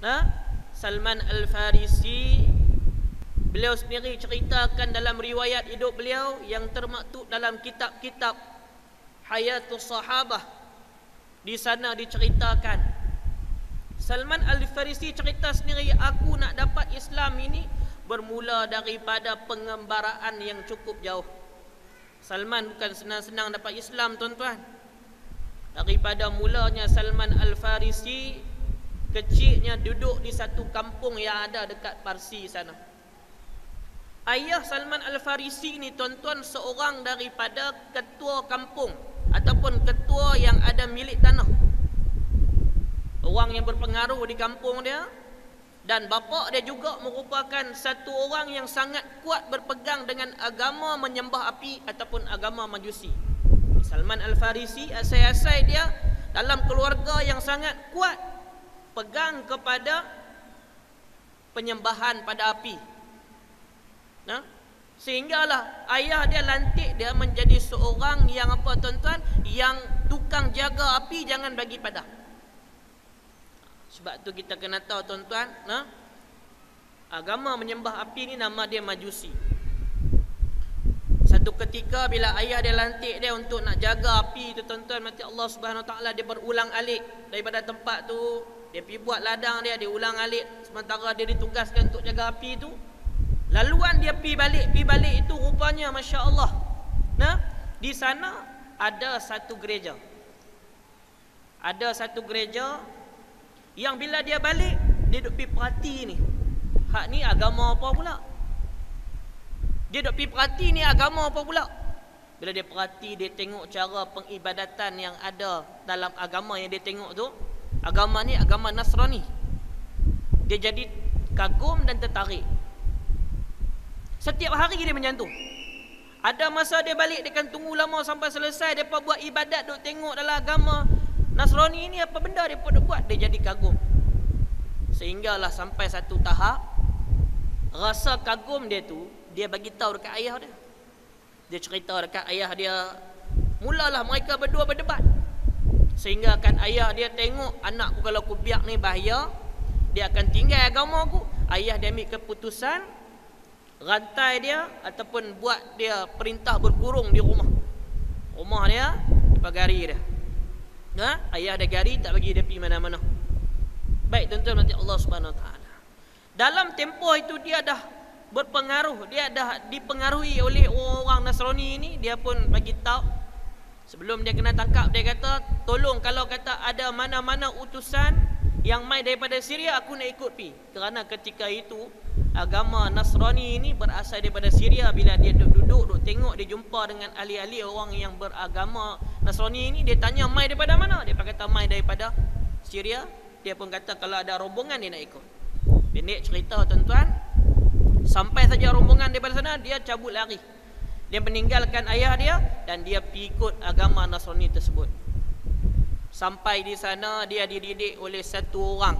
Salman Al-Farisi, beliau sendiri ceritakan dalam riwayat hidup beliau yang termaktub dalam kitab-kitab Hayatus Sahabah. Di sana diceritakan Salman Al-Farisi cerita sendiri, aku nak dapat Islam ini bermula daripada pengembaraan yang cukup jauh. Salman bukan senang-senang dapat Islam, tuan-tuan. Daripada mulanya Salman Al-Farisi kecilnya duduk di satu kampung yang ada dekat Parsi sana. Ayah Salman Al-Farisi ni, tuan-tuan, seorang daripada ketua kampung ataupun ketua yang ada milik tanah, orang yang berpengaruh di kampung dia. Dan bapa dia juga merupakan satu orang yang sangat kuat berpegang dengan agama menyembah api ataupun agama Majusi. Salman Al-Farisi asal-asal dia dalam keluarga yang sangat kuat pegang kepada penyembahan pada api. Sehinggalah ayah dia lantik dia menjadi seorang yang apa, tuan-tuan, yang tukang jaga api, jangan bagi padam. Sebab tu kita kena tahu, tuan-tuan, agama menyembah api ni nama dia Majusi. Satu ketika bila ayah dia lantik dia untuk nak jaga api tu, tuan-tuan, mati Allah Subhanahu Wa Taala, dia berulang-alik daripada tempat tu, dia pergi buat ladang dia ulang-alik sementara dia ditugaskan untuk jaga api tu. Laluan dia pergi balik itu rupanya masya-Allah. Di sana ada satu gereja. Ada satu gereja yang bila dia balik, dia duk pergi perhati ni. Hak ni agama apa pula? Dia duk pergi perhati ni agama apa pula? Bila dia perhati, dia tengok cara pengibadatan yang ada dalam agama yang dia tengok tu. Agama ni agama Nasrani. Dia jadi kagum dan tertarik. Setiap hari dia macam tu. Ada masa dia balik, dia akan tunggu lama sampai selesai depa buat ibadat, duk tengok dalam agama Nasrani ni apa benda dia duk buat, dia jadi kagum. Sehinggalah sampai satu tahap rasa kagum dia tu, dia bagi tahu dekat ayah dia. Dia cerita dekat ayah dia, mulalah mereka berdua berdebat. Sehingga kan ayah dia tengok, anakku kalau aku biar ni bahaya, dia akan tinggal agama aku. Ayah dia ambil keputusan rantai dia ataupun buat dia perintah berkurung di rumah. Rumah dia pagari dia. Ayah dia gari, tak bagi dia pergi mana-mana. Baik, tuan-tuan nanti Allah Subhanahu Wa Taala. Dalam tempoh itu dia dah berpengaruh, dia dah dipengaruhi oleh orang Nasrani ini. Dia pun bagi tahu sebelum dia kena tangkap, dia kata, tolong kalau kata ada mana-mana utusan yang mai daripada Syria, aku nak ikut pi. Kerana ketika itu agama Nasrani ini berasal daripada Syria. Bila dia duduk tengok, dia jumpa dengan ahli-ahli orang yang beragama Nasrani ini, dia tanya mai daripada mana? Dia kata mai daripada Syria. Dia pun kata kalau ada rombongan dia nak ikut. Pendek cerita, tuan-tuan, sampai saja rombongan daripada sana, dia cabut lari. Dia meninggalkan ayah dia dan dia pergi ikut agama Nasrani tersebut. Sampai di sana dia dididik oleh satu orang,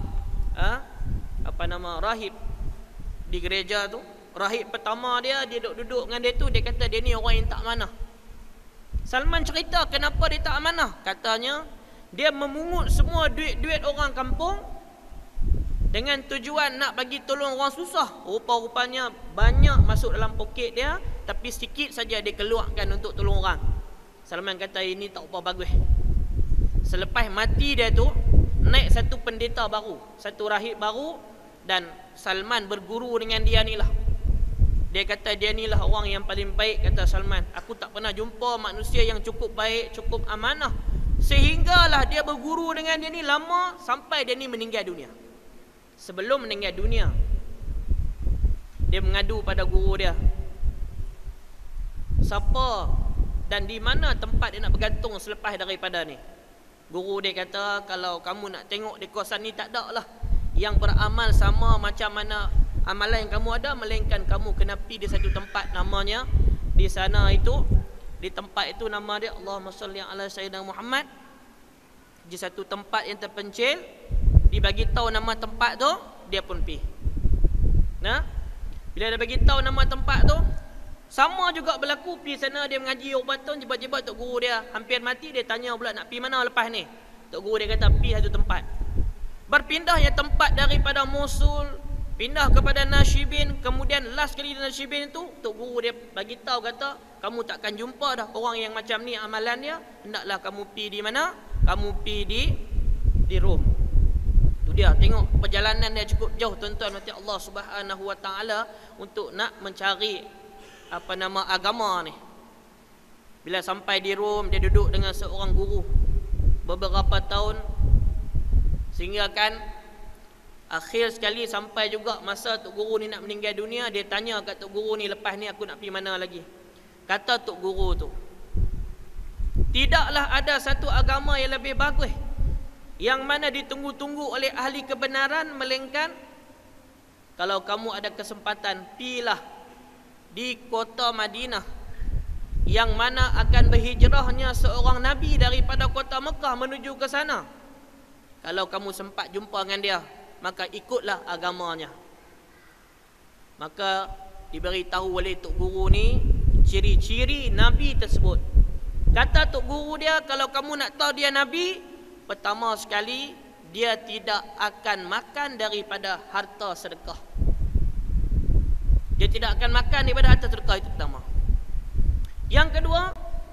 rahib di gereja tu. Rahib pertama dia duduk dengan dia tu, dia kata dia ni orang yang tak amanah. Salman cerita kenapa dia tak amanah. Katanya dia memungut semua duit-duit orang kampung dengan tujuan nak bagi tolong orang susah. Rupa-rupanya banyak masuk dalam poket dia, tapi sikit saja dia keluarkan untuk tolong orang. Salman kata ini tak apa bagus. Selepas mati dia tu, naik satu pendeta baru, satu rahib baru, dan Salman berguru dengan dia ni lah. Dia kata dia ni lah orang yang paling baik, kata Salman. Aku tak pernah jumpa manusia yang cukup baik, cukup amanah. Sehinggalah dia berguru dengan dia ni lama sampai dia ni meninggal dunia. Sebelum meninggal dunia, dia mengadu pada guru dia, siapa dan di mana tempat dia nak bergantung selepas daripada ni. Guru dia kata, kalau kamu nak tengok di kawasan ni tak ada lah yang beramal sama macam mana amalan yang kamu ada, melainkan kamu kena pergi di satu tempat namanya, di sana itu, di tempat itu nama dia Allahumma salli ala sayyidina Muhammad. Di satu tempat yang terpencil, dibagi tahu nama tempat tu, dia pun pergi. Bila dia bagi tahu nama tempat tu, sama juga berlaku pergi sana dia mengaji ubatan, tiba-tiba tok guru dia hampir mati, dia tanya pula nak pergi mana lepas ni. Tok guru dia kata pergi satu tempat. Berpindahnya tempat daripada Mosul pindah kepada Nashibin, kemudian last kali di Nashibin itu Tok Guru dia bagi tahu kata, kamu takkan jumpa dah orang yang macam ni amalan dia, hendaklah kamu pi di mana? Kamu pi di Rom. Tu dia, tengok perjalanan dia cukup jauh tuan-tuan mati Allah Subhanahu wa taala untuk nak mencari agama ni. Bila sampai di Rom, dia duduk dengan seorang guru beberapa tahun, sehingga kan akhir sekali sampai juga masa Tok Guru ni nak meninggal dunia. Dia tanya kat Tok Guru ni, lepas ni aku nak pergi mana lagi? Kata Tok Guru tu, tidaklah ada satu agama yang lebih bagus, yang mana ditunggu-tunggu oleh ahli kebenaran, melainkan kalau kamu ada kesempatan, pilah di kota Madinah, yang mana akan berhijrahnya seorang Nabi daripada kota Mekah menuju ke sana. Kalau kamu sempat jumpa dengan dia, maka ikutlah agamanya. Maka diberitahu oleh Tok Guru ni ciri-ciri Nabi tersebut. Kata Tok Guru dia, kalau kamu nak tahu dia Nabi, pertama sekali, dia tidak akan makan daripada harta sedekah. Dia tidak akan makan daripada harta sedekah, itu pertama. Yang kedua,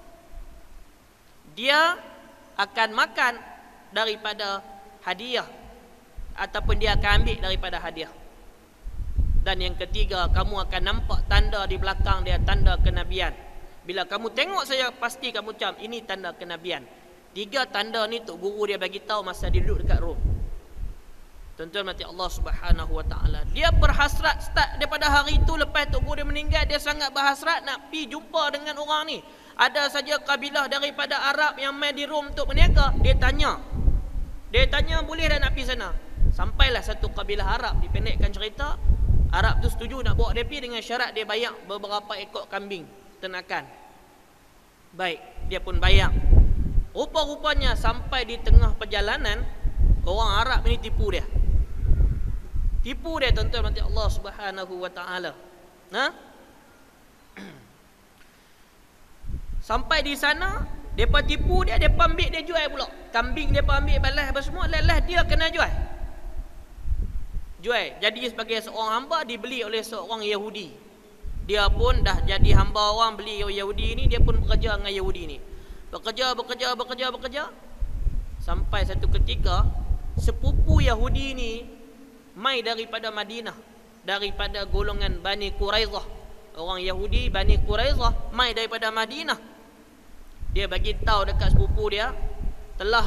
dia akan makan daripada hadiah, ataupun dia akan ambil daripada hadiah. Dan yang ketiga, kamu akan nampak tanda di belakang dia, tanda kenabian. Bila kamu tengok saja, pasti kamu ucap, ini tanda kenabian. 3 tanda ni Tok Guru dia bagi tahu masa dia duduk dekat Rom. Tuan-tuan mati Allah Subhanahu wa taala. Dia berhasrat start daripada hari itu, lepas Tok Guru dia meninggal, dia sangat berhasrat nak pi jumpa dengan orang ni. Ada saja kabilah daripada Arab yang main di Rom untuk berniaga, dia tanya, boleh dah nak pi sana? Sampailah satu kabilah Arab, dipendekkan cerita, Arab tu setuju nak bawa dia pi dengan syarat dia bayar beberapa ekor kambing ternakan. Baik, dia pun bayar. Rupa-rupanya sampai di tengah perjalanan, orang Arab ni tipu dia. Tipu dia tuan-tuan mati Allah Subhanahu wa taala. Sampai di sana, depa tipu dia, depa ambil dia jual pula. Kambing depa ambil balas apa semua, lelah dia kena jual. Jadi sebagai seorang hamba, dibeli oleh seorang Yahudi. Dia pun dah jadi hamba orang, beli Yahudi ni, dia pun bekerja dengan Yahudi ni. Bekerja. Sampai satu ketika, sepupu Yahudi ni mai daripada Madinah, daripada golongan Bani Quraizah. Orang Yahudi Bani Quraizah mai daripada Madinah. Dia bagi tahu dekat sepupu dia, telah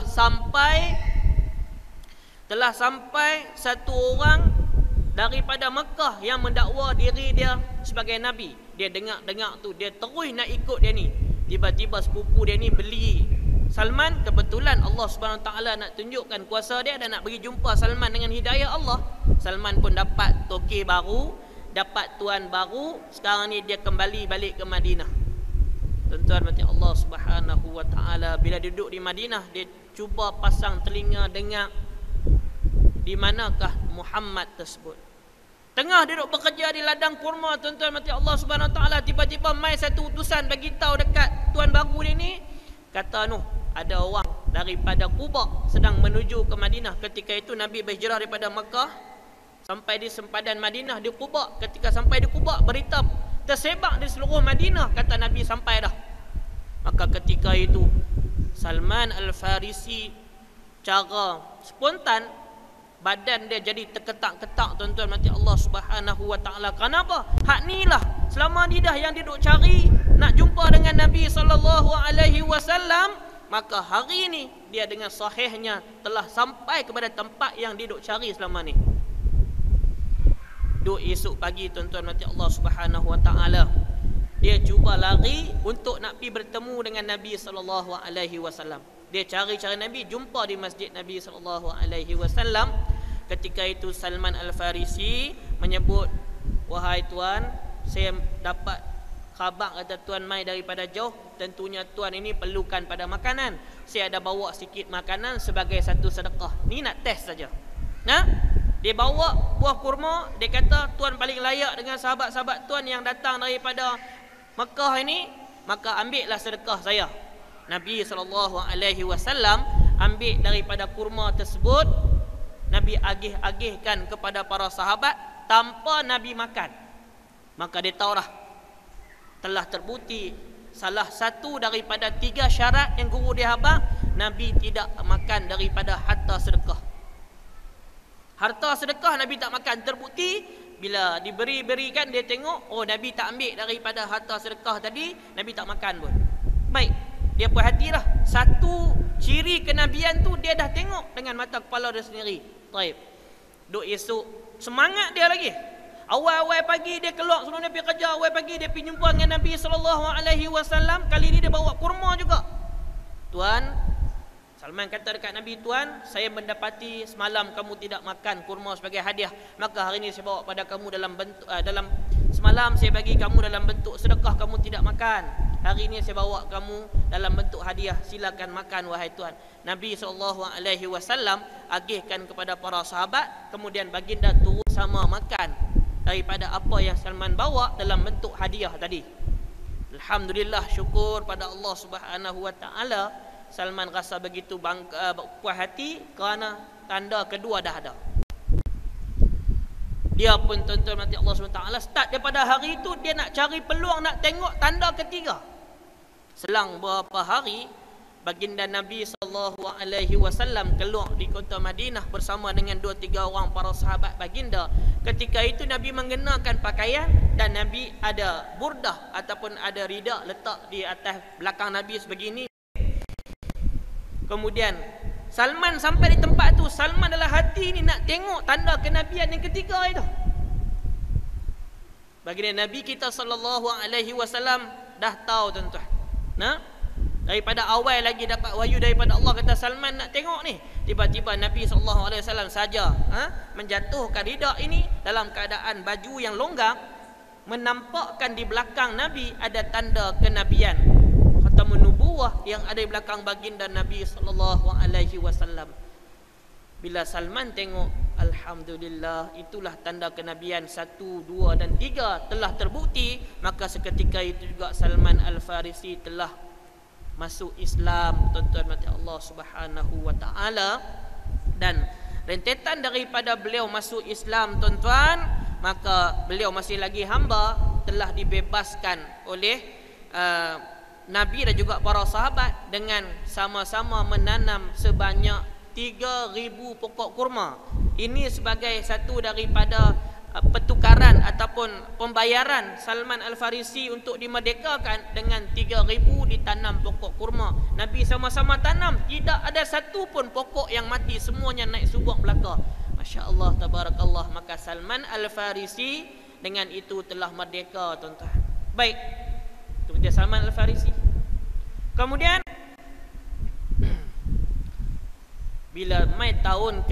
sampai satu orang daripada Mekah yang mendakwa diri dia sebagai Nabi. Dia dengar tu, dia terus nak ikut dia ni. Tiba-tiba sepupu dia ni beli Salman. Kebetulan Allah Subhanahu Wa Taala nak tunjukkan kuasa dia dan nak bagi jumpa Salman dengan hidayah Allah. Salman pun dapat toke baru, dapat tuan baru. Sekarang ni dia kembali balik ke Madinah. Tuan-tuan mati Allah Subhanahu Wa Taala, bila duduk di Madinah, dia cuba pasang telinga dengar di manakah Muhammad tersebut. Tengah duduk bekerja di ladang kurma, tuan-tuan mati Allah Subhanahu Wa Taala, tiba-tiba mai satu utusan bagi tahu dekat tuan baru dia ni, kata ada orang daripada Quba sedang menuju ke Madinah. Ketika itu Nabi berhijrah daripada Mekah sampai di sempadan Madinah di Quba. Ketika sampai di Quba, berita tersebar di seluruh Madinah, kata Nabi sampai dah. Maka ketika itu Salman Al-Farisi cara spontan badan dia jadi terketak-ketak, tuan-tuan mati Allah Subhanahu Wa Taala. Kenapa? Hak ni lah selama ni dah yang dia duk cari nak jumpa dengan Nabi sallallahu alaihi wasallam. Maka hari ni dia dengan sahihnya telah sampai kepada tempat yang dia duk cari selama ni. Duk esok pagi, tuan-tuan mati Allah Subhanahu Wa Taala, dia cuba lari untuk nak pergi bertemu dengan Nabi sallallahu alaihi wasallam. Dia cari Nabi, jumpa di masjid Nabi sallallahu alaihi wasallam. Ketika itu Salman Al-Farisi menyebut, wahai tuan, saya dapat khabar kata tuan mai daripada jauh, tentunya tuan ini perlukan pada makanan. Saya ada bawa sikit makanan sebagai satu sedekah. Ni nak test saja. Dia bawa buah kurma, dia kata tuan paling layak dengan sahabat-sahabat tuan yang datang daripada Mekah ini, maka ambillah sedekah saya. Nabi SAW ambil daripada kurma tersebut, Nabi agih-agihkan kepada para sahabat tanpa Nabi makan. Maka dia tahulah telah terbukti salah satu daripada 3 syarat yang guru dia habaq, Nabi tidak makan daripada harta sedekah. Harta sedekah Nabi tak makan. Terbukti bila diberikan dia tengok, oh Nabi tak ambil daripada harta sedekah tadi, Nabi tak makan pun. Baik, dia perhatilah satu ciri kenabian tu dia dah tengok dengan mata kepala dia sendiri. Baik. Duk esok semangat dia lagi. Awal-awal pagi dia keluar sebelum dia pergi kerja, awal pagi dia pergi jumpa dengan Nabi SAW. Kali ni dia bawa kurma juga. Tuan, Salman kata dekat Nabi, Tuan, saya mendapati semalam kamu tidak makan kurma sebagai hadiah, maka hari ini saya bawa pada kamu dalam bentuk semalam saya bagi kamu dalam bentuk sedekah, kamu tidak makan. Hari ini saya bawa kamu dalam bentuk hadiah, silakan makan wahai Tuan. Nabi SAW agihkan kepada para sahabat, kemudian baginda turut sama makan daripada apa yang Salman bawa dalam bentuk hadiah tadi. Alhamdulillah, syukur pada Allah Subhanahu wa taala. Salman rasa begitu puas hati kerana tanda kedua dah ada. Dia pun tuan-tuan mati Allah Subhanahu wa taala, start daripada hari itu dia nak cari peluang nak tengok tanda ketiga. Selang beberapa hari, baginda Nabi SAW keluar di kota Madinah bersama dengan 2-3 orang para sahabat baginda. Ketika itu Nabi mengenakan pakaian dan Nabi ada burdah ataupun ada rida letak di atas belakang Nabi sebegini. Kemudian Salman sampai di tempat tu, Salman dalam hati ni nak tengok tanda kenabian yang ketiga itu. Baginda Nabi kita SAW dah tahu tuan-tuan. Nah, daripada awal lagi dapat wahyu daripada Allah, kata Salman nak tengok ni. Tiba-tiba Nabi SAW saja menjatuhkan rida ini dalam keadaan baju yang longgar, menampakkan di belakang Nabi ada tanda kenabian, khatamun nubuwah yang ada di belakang baginda Nabi SAW. Bila Salman tengok, alhamdulillah, itulah tanda kenabian 1, 2 dan 3 telah terbukti. Maka seketika itu juga Salman Al-Farisi telah masuk Islam, tuan-tuan mati Allah Subhanahu wa taala. Dan rentetan daripada beliau masuk Islam, tuan-tuan, maka beliau masih lagi hamba, telah dibebaskan oleh Nabi dan juga para sahabat dengan sama-sama menanam sebanyak 3,000 pokok kurma. Ini sebagai satu daripada pertukaran ataupun pembayaran Salman Al-Farisi untuk dimerdekakan. Dengan 3,000 ditanam pokok kurma. Nabi sama-sama tanam, tidak ada satu pun pokok yang mati, semuanya naik subur belaka. Masya Allah, tabarakallah. Maka Salman Al-Farisi dengan itu telah merdeka, tuan-tuan. Baik, itu dia Salman Al-Farisi. Kemudian bila mai tahun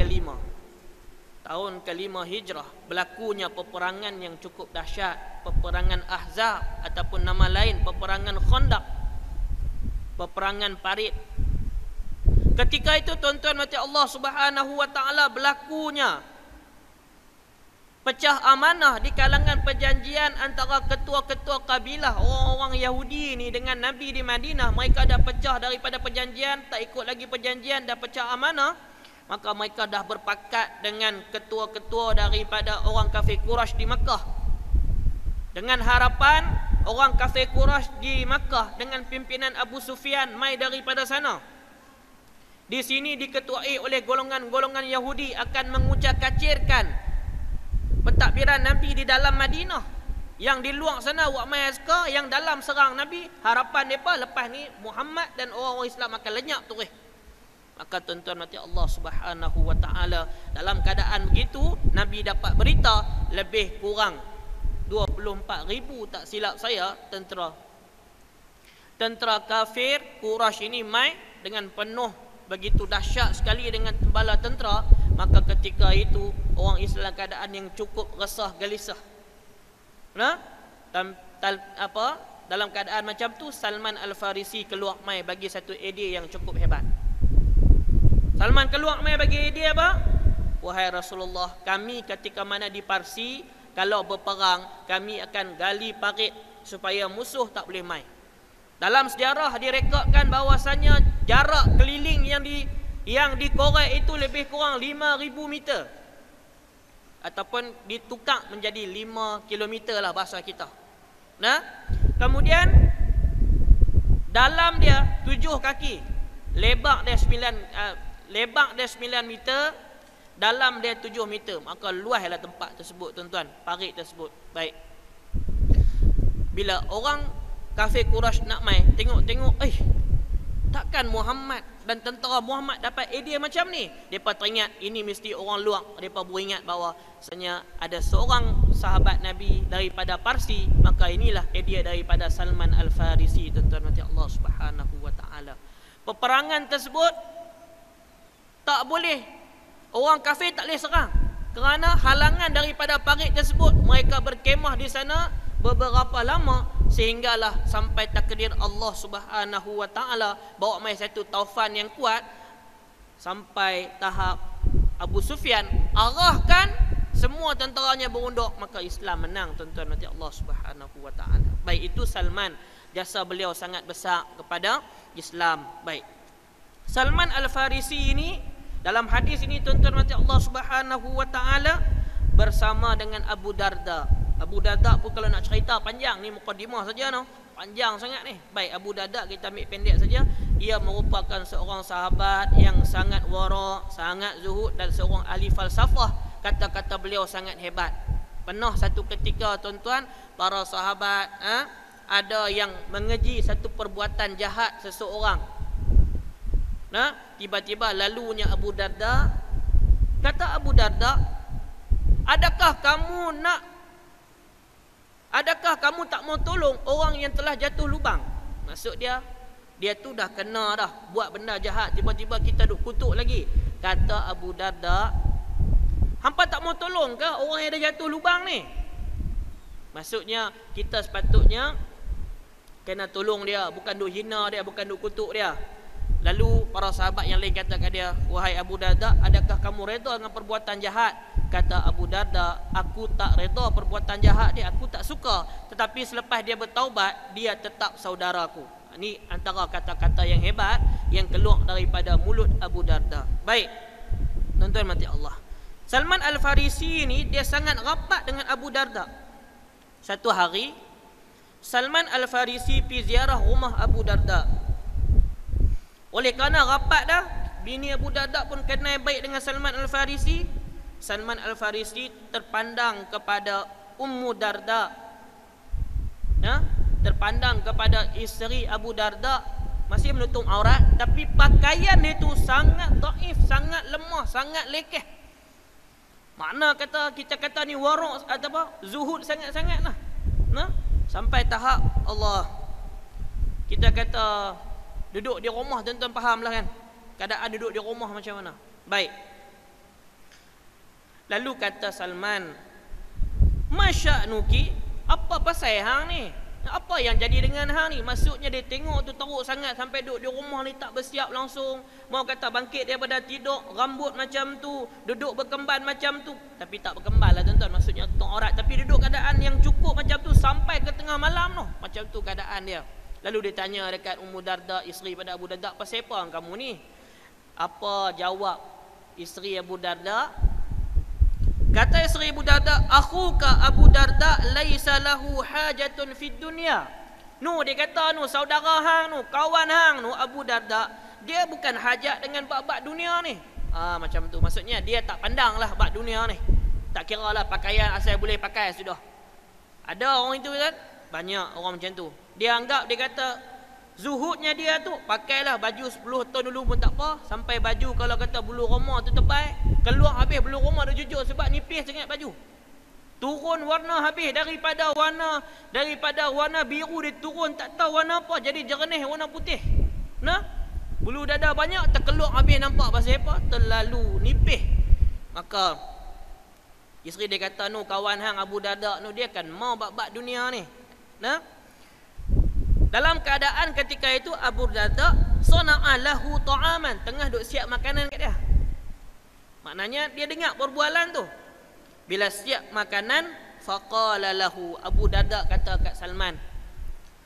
kelima Hijrah, berlakunya peperangan yang cukup dahsyat, peperangan Ahzab ataupun nama lain peperangan Khandaq, peperangan Parit. Ketika itu tuan-tuan mati Allah Subhanahu wa taala, berlakunya pecah amanah di kalangan perjanjian antara ketua-ketua kabilah orang-orang Yahudi ni dengan Nabi di Madinah. Mereka dah pecah daripada perjanjian, tak ikut lagi perjanjian, dah pecah amanah. Maka mereka dah berpakat dengan ketua-ketua daripada orang kafir Quraisy di Makkah, dengan harapan orang kafir Quraisy di Makkah dengan pimpinan Abu Sufyan mai daripada sana. Di sini diketuai oleh golongan-golongan Yahudi akan mengucap-kacirkan pentadbiran Nabi di dalam Madinah. Yang di luar sana buat mai askar, yang dalam serang Nabi. Harapan mereka lepas ni Muhammad dan orang-orang Islam akan lenyap terus. Maka tuan-tuan mati Allah Subhanahu wa taala, dalam keadaan begitu Nabi dapat berita lebih kurang 24,000 tak silap saya tentera kafir Quraisy ini mai dengan penuh begitu dahsyat sekali dengan bala tentera. Maka ketika itu orang Islam keadaan yang cukup resah gelisah. Dalam keadaan macam tu Salman Al-Farisi keluar mai bagi satu idea yang cukup hebat. Salman keluar mai bagi idea apa? Wahai Rasulullah, kami ketika mana di Parsi, kalau berperang kami akan gali parit supaya musuh tak boleh mai. Dalam sejarah direkodkan bahawasanya jarak keliling yang yang dikorek itu lebih kurang 5,000 meter, ataupun ditukar menjadi 5 kilometer lah bahasa kita. Nah, kemudian dalam dia 7 kaki, lebar dia 9 meter, dalam dia 7 meter. Maka luaslah tempat tersebut tuan-tuan, parit tersebut. Baik. Bila orang kafir Quraisy nak mai tengok-tengok, takkan Muhammad dan tentera Muhammad dapat idea macam ni? Depa teringat ini mesti orang luar. Depa beringat bahawa sebenarnya ada seorang sahabat Nabi daripada Parsi, maka inilah idea daripada Salman Al-Farisi, tuan-tuan mati Allah Subhanahu wa taala. Peperangan tersebut tak boleh, orang kafir tak boleh serang kerana halangan daripada parit tersebut. Mereka berkemah di sana beberapa lama, sehinggalah sampai takdir Allah Subhanahu wa taala bawa mai satu taufan yang kuat, sampai tahap Abu Sufyan arahkan semua tenteranya berunduk, maka Islam menang, tuan-tuan mati Allah Subhanahu wa taala. Baik, itu Salman, jasa beliau sangat besar kepada Islam. Baik, Salman Al-Farisi ini dalam hadis ini, tuan-tuan mati Allah Subhanahu wa taala, bersama dengan Abu Darda. Abu Darda pun kalau nak cerita panjang, ni mukadimah saja no. Panjang sangat ni. Baik, Abu Darda kita ambil pendek saja. Ia merupakan seorang sahabat yang sangat wara', sangat zuhud dan seorang ahli falsafah. Kata-kata beliau sangat hebat. Pernah satu ketika, tuan-tuan, para sahabat ada yang mengeji satu perbuatan jahat seseorang. Nah, tiba-tiba lalunya Abu Darda. Kata Abu Darda, Adakah kamu tak mau tolong orang yang telah jatuh lubang? Maksud dia tu dah kena dah buat benda jahat, tiba-tiba kita duk kutuk lagi. Kata Abu Darda, hampa tak mau tolong ke orang yang dah jatuh lubang ni? Maksudnya kita sepatutnya kena tolong dia, bukan duk hina dia, bukan duk kutuk dia. Lalu para sahabat yang lain kata kat dia, wahai Abu Darda, adakah kamu reda dengan perbuatan jahat? Kata Abu Darda, aku tak reda perbuatan jahat dia, aku tak suka. Tetapi selepas dia bertaubat, dia tetap saudaraku. Ini antara kata-kata yang hebat yang keluar daripada mulut Abu Darda. Baik, tuan-tuan mati Allah, Salman Al-Farisi ini dia sangat rapat dengan Abu Darda. Satu hari Salman Al-Farisi pergi ziarah rumah Abu Darda. Oleh kerana rapat dah, bini Abu Darda pun kenal baik dengan Salman Al-Farisi. Salman Al-Farisi terpandang kepada Ummu Darda, terpandang kepada isteri Abu Darda, masih menutup aurat, tapi pakaian itu sangat dhaif, sangat lemah, sangat lekeh. Makna kita kata ni wara' atau apa, zuhud sangat-sangat lah. Sampai tahap Allah, kita kata duduk di rumah, tuan-tuan faham lah kan keadaan duduk di rumah macam mana. Baik, lalu kata Salman, masya'nuki, apa pasal hang ni? Apa yang jadi dengan hang ni? Maksudnya dia tengok tu teruk sangat sampai duduk di rumah ni tak bersiap langsung. Mau kata bangkit daripada tidur, rambut macam tu, duduk berkemban macam tu. Tapi tak berkemban lah tuan-tuan, maksudnya tutup aurat. Tapi duduk keadaan yang cukup macam tu sampai ke tengah malam tu. Macam tu keadaan dia. Lalu dia tanya dekat Ummu Darda, isteri pada Abu Darda, pasal apa kamu ni? Apa jawab isteri Abu Darda? Kata isteri Abu Darda, akhuka Abu Darda laisa lahu hajatun fid dunya. Dia kata saudara hang kawan hang Abu Darda, dia bukan hajat dengan bab-bab dunia ni. Macam tu, maksudnya dia tak pandang lah bab dunia ni. Tak kira lah pakaian, asal boleh pakai sudah. Ada orang itu kan, banyak orang macam tu. Dia anggap, dia kata zuhudnya dia tu, pakailah baju 10 ton dulu pun tak apa, sampai baju kalau kata bulu roma tu tebal, keluar habis bulu roma dah jujur sebab nipis sangat baju. Turun warna habis, daripada warna biru dia turun tak tahu warna apa, jadi jernih warna putih. Bulu dada banyak terkeluar habis, nampak pasal apa? Terlalu nipis. Maka isteri dia kata, kawan hang Abu Darda dia kan mau bab-bab dunia ni. Dalam keadaan ketika itu Abu Darda sana'a lahu ta'aman, tengah duk siap makanan kat dia. Maknanya dia dengar perbualan tu. Bila siap makanan, faqala lahu, Abu Darda kata kat Salman,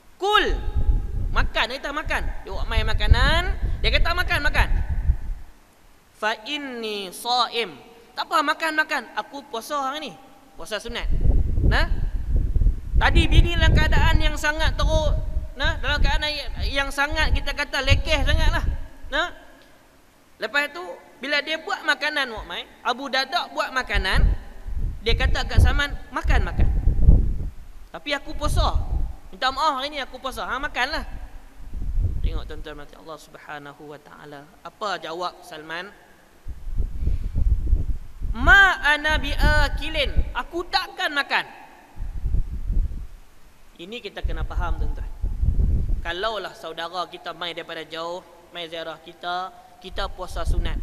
kul, makan, dia kata makan. Dia buat main makanan, dia kata makan. fa inni shaim. Tak apa, makan. Aku puasa hari ni. Puasa sunat. Nah, tadi bini dalam keadaan yang sangat teruk, nah, dalam keadaan yang sangat kita kata lekeh sangatlah. Nah, lepas tu bila dia buat makanan, Abu Darda buat makanan, dia kata kat Salman, makan. Tapi aku puasa. Minta maaf hari ni aku puasa. Makanlah. Tengok tuan-tuan mati Allah Subhanahu wa taala. Apa jawab Salman? Ma ana biakilin. Aku takkan makan. Ini kita kena faham tuan-tuan. Kalaulah saudara kita mai daripada jauh, mai ziarah kita puasa sunat.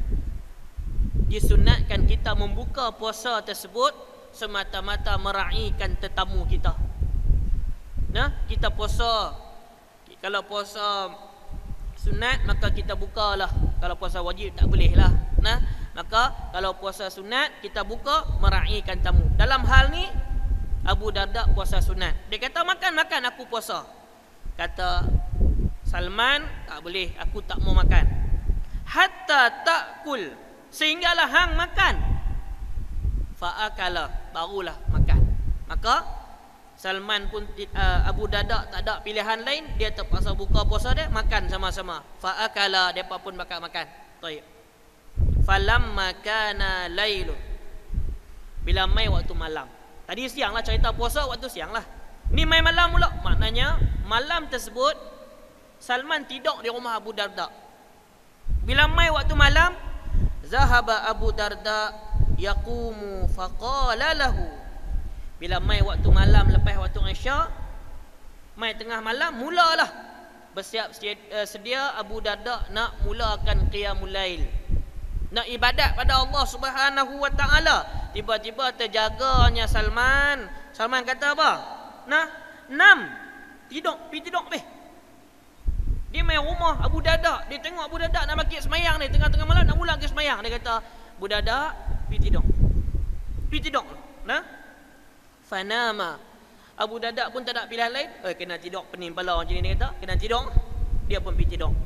Disunatkan kita membuka puasa tersebut semata-mata meraihkan tetamu kita. Nah, kita puasa. Kalau puasa sunat maka kita bukalah. Kalau puasa wajib tak boleh lah. Nah, maka kalau puasa sunat kita buka meraihkan tamu. Dalam hal ni Abu Darda puasa sunat. Dia kata makan aku puasa. Kata Salman, tak boleh, aku tak mau makan. Hatta takul, sehinggalah hang makan. Fa'akala, barulah makan. Maka Salman pun Abu Darda tak ada pilihan lain, dia terpaksa buka puasa dia, makan sama-sama. Fa'akala, depa pun makan. Baik. Falamma kana lailu, bila mai waktu malam. Tadi siang lah cerita puasa, waktu siang lah. Ni mai malam pula. Maknanya malam tersebut Salman tidur di rumah Abu Darda. Bila mai waktu malam, zahaba Abu Darda yaqumu faqala lahu. Bila mai waktu malam lepas waktu Isya, mai tengah malam, mulalah bersiap sedia Abu Darda nak mulakan qiyamul lail, nak ibadat pada Allah Subhanahu wa taala. Tiba-tiba terjaganya Salman. Salman kata apa? Nah, 6. Pergi tidur beh. Dia main rumah Abu Darda, dia tengok Abu Darda nak bangkit semayang ni, tengah-tengah malam nak mula ke semayang. Dia kata, Abu Darda, pergi tidur. Nah. Fanama. Abu Darda pun tak ada pilihan lain. Kena tidur, pening kepala macam ni, dia kata, kena tidur. Dia pun pergi tidur.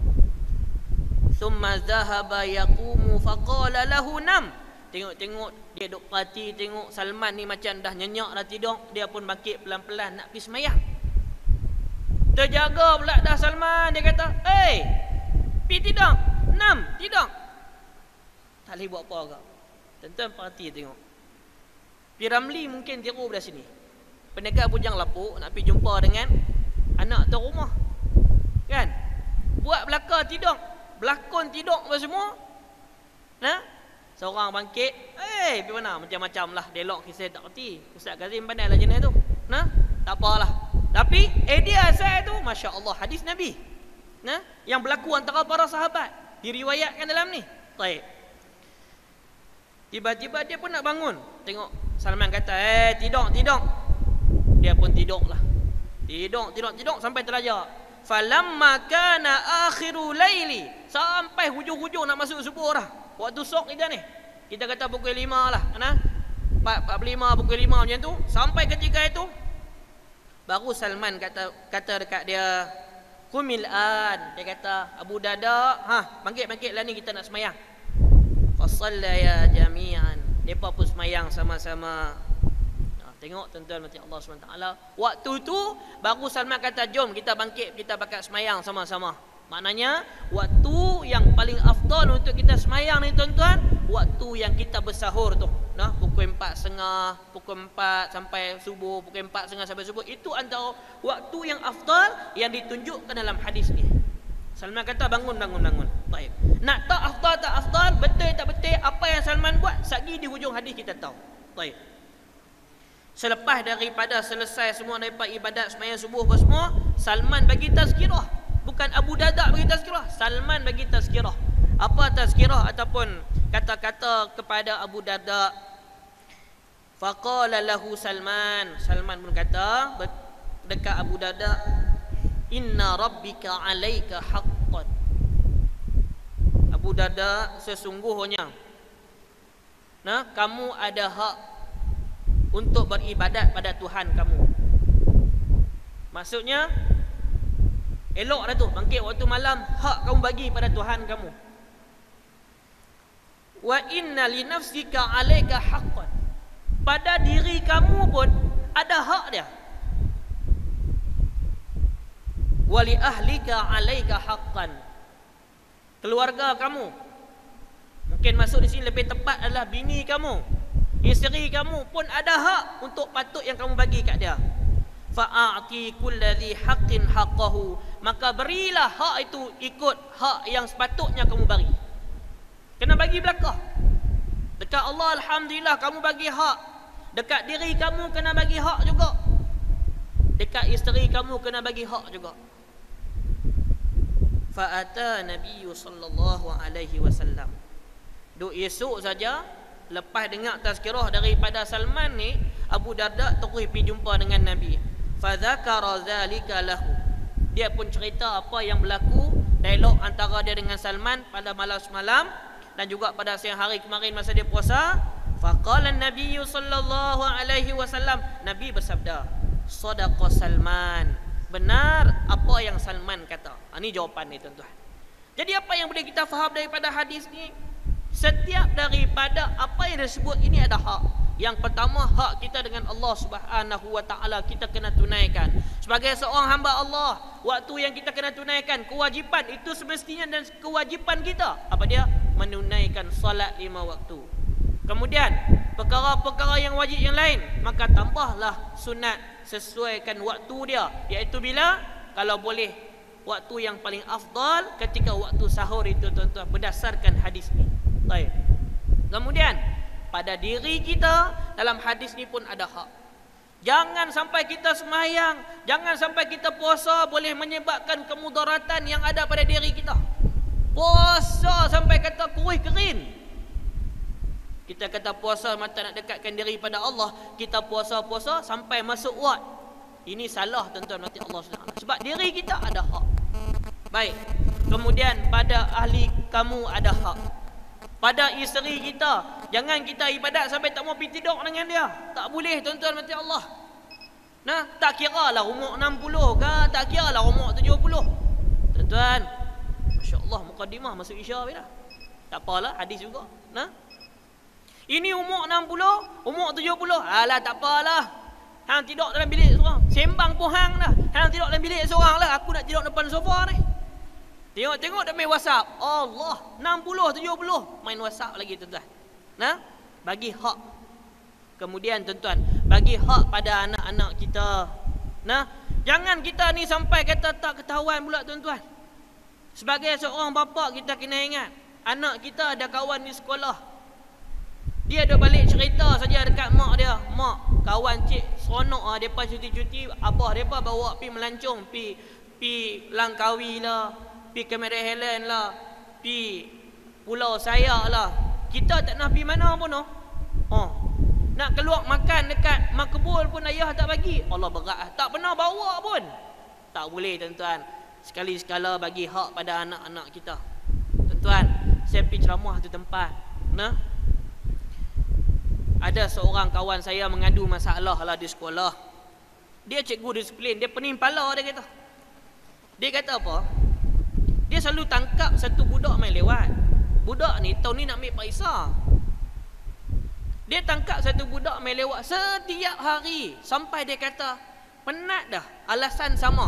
Summa zahaba yaqumu faqala lahu nam. Tengok dia duk perhati, tengok Salman ni macam dah nyenyak dah tidur, dia pun bangkit pelan-pelan nak pergi semayang. Terjaga pula dah Salman, dia kata, pergi tidur. 6, tidur. Tak boleh buat apa agak. Tuan-tuan perhati tengok. Piramli mungkin tiru dari sini. Pendekat bujang lapuk nak pergi jumpa dengan anak tu rumah. Kan? Buat belaka tidur. Berlakon tidur apa semua. Nah, seorang bangkit, pergi mana? Macam-macam lah dialog kisah tak kerti. Ustaz Kazim pandai lah jenis tu. Nah, tak apalah. Tapi dia asal tu, Masya Allah, hadis Nabi. Nah, yang berlaku antara para sahabat, diriwayatkan dalam ni. Baik. Tiba-tiba dia pun nak bangun. Tengok Salman kata, tidur. Dia pun tidurlah. Tidur sampai terlajak. Falamma kana akhiru laili, sampai hujung-hujung nak masuk subuh dah. Waktu sok kita ni, kita kata pukul 5 lah, nah, 4:45 pukul 5 macam tu. Sampai ketika itu baru Salman kata dekat dia, qumil an. Dia kata, Abu Darda, bangkit lah ni, kita nak semayang. Fasallaya jami'an. Depa pun semayang sama-sama. Tengok tuan-tuan mati Allah SWT. Waktu tu baru Salman kata, jom kita bangkit, kita bakal semayang sama-sama. Maknanya waktu yang paling afdal untuk kita semayang ni tuan-tuan, waktu yang kita bersahur tu. Nah, pukul 4.30, pukul 4 sampai subuh, pukul 4.30 sampai subuh. Itu antara waktu yang afdal yang ditunjukkan dalam hadis ni. Salman kata bangun. Baik. Nak tak afdal, betul tak betul apa yang Salman buat, sagi di hujung hadis kita tahu. Baik. Selepas daripada selesai semua daripada ibadat sembahyang subuh apa semua, Salman bagi tazkirah. Bukan Abu Darda bagi tazkirah, Salman bagi tazkirah. Apa tazkirah ataupun kata-kata kepada Abu Darda? Faqala lahu Salman. Salman pun kata dekat Abu Darda, inna rabbika alaika haqqan. Abu Darda, sesungguhnya kamu ada hak untuk beribadat pada Tuhan kamu. Maksudnya elok dah tu, bangkit waktu malam, hak kamu bagi pada Tuhan kamu. wa inna li nafsika 'alaika haqqan. Pada diri kamu pun ada hak dia. Wa li ahlika 'alaika haqqan. Keluarga kamu, mungkin masuk di sini lebih tepat adalah bini kamu, isteri kamu pun ada hak untuk patut yang kamu bagi kat dia. Fa'ati kulladhi haqqin haqqahu. Maka berilah hak itu ikut hak yang sepatutnya kamu bagi. Kena bagi belakang. Dekat Allah alhamdulillah kamu bagi hak. Dekat diri kamu kena bagi hak juga. Dekat isteri kamu kena bagi hak juga. Fa'ata Nabi sallallahu alaihi wasallam. Duk esok saja lepas dengar tazkirah daripada Salman ni, Abu Darda terus pergi jumpa dengan Nabi. Fa dzakara zalika lahu. Dia pun cerita apa yang berlaku, dialog antara dia dengan Salman pada malam semalam dan juga pada siang hari kemarin masa dia puasa. Faqala Nabi sallallahu alaihi wasallam, Nabi bersabda, "Shadaqa Salman." Benar apa yang Salman kata. Ini jawapan ni tuan-tuan. Jadi apa yang boleh kita faham daripada hadis ni? Setiap daripada apa yang disebut ini ada hak. Yang pertama, hak kita dengan Allah Subhanahu wa taala kita kena tunaikan. Sebagai seorang hamba Allah, waktu yang kita kena tunaikan, kewajipan itu semestinya dan kewajipan kita. Apa dia? Menunaikan solat 5 waktu. Kemudian perkara-perkara yang wajib yang lain, maka tambahlah sunat sesuaikan waktu dia, iaitu bila? Kalau boleh waktu yang paling afdal ketika waktu sahur itu tuan-tuan, berdasarkan hadis ni. Baik. Kemudian pada diri kita dalam hadis ni pun ada hak. Jangan sampai kita sembahyang, jangan sampai kita puasa boleh menyebabkan kemudaratan yang ada pada diri kita. Puasa sampai kata kuih kering. Kita kata puasa mata nak dekatkan diri pada Allah, kita puasa-puasa sampai masuk wad. Ini salah tuan-tuan mati Allah SWT. Sebab diri kita ada hak. Baik. Kemudian pada ahli kamu ada hak. Pada isteri kita, jangan kita ibadat sampai tak mau pergi tidur dengan dia. Tak boleh tuan-tuan mati Allah. Nah, tak kira lah umur 60 ke, tak kira lah umur 70. Tuan-tuan, masya-Allah mukadimah masuk Isya bila. Tak apalah, hadis juga. Nah. Ini umur 60, umur 70. Alah tak apalah. Hang tidur dalam bilik seorang. Sembang pun hang dah. Hang tidur dalam bilik seorang lah. Aku nak tidur depan sofa ni. Tengok-tengok dah main WhatsApp. Allah, 60, 70 main WhatsApp lagi tuan-tuan. Nah, bagi hak. Kemudian tuan-tuan, bagi hak pada anak-anak kita. Nah, jangan kita ni sampai kata tak ketahuan pula tuan-tuan. Sebagai seorang bapa kita kena ingat, anak kita ada kawan di sekolah. Dia dah balik cerita saja dekat mak dia. Mak, kawan cik seronok ah depa cuti-cuti, abah depa bawa pi melancong, pi Langkawi lah, pi Cameron Highland lah, pi Pulau Sayak lah. Kita tak nak pi mana pun noh. Nak keluar makan dekat Makbul pun ayah tak bagi. Allah berat, tak pernah bawa pun. Tak boleh tuan-tuan. Sekali-sekala bagi hak pada anak-anak kita. Tuan-tuan, saya pergi ceramah tu tempat. Nah, ada seorang kawan saya mengadu masalah lah di sekolah. Dia cikgu disiplin, dia pening pala dia kata. Dia kata apa? Dia selalu tangkap satu budak main lewat. Budak ni tahun ni nak ambil periksa. Dia tangkap satu budak main lewat setiap hari sampai dia kata penat dah, alasan sama.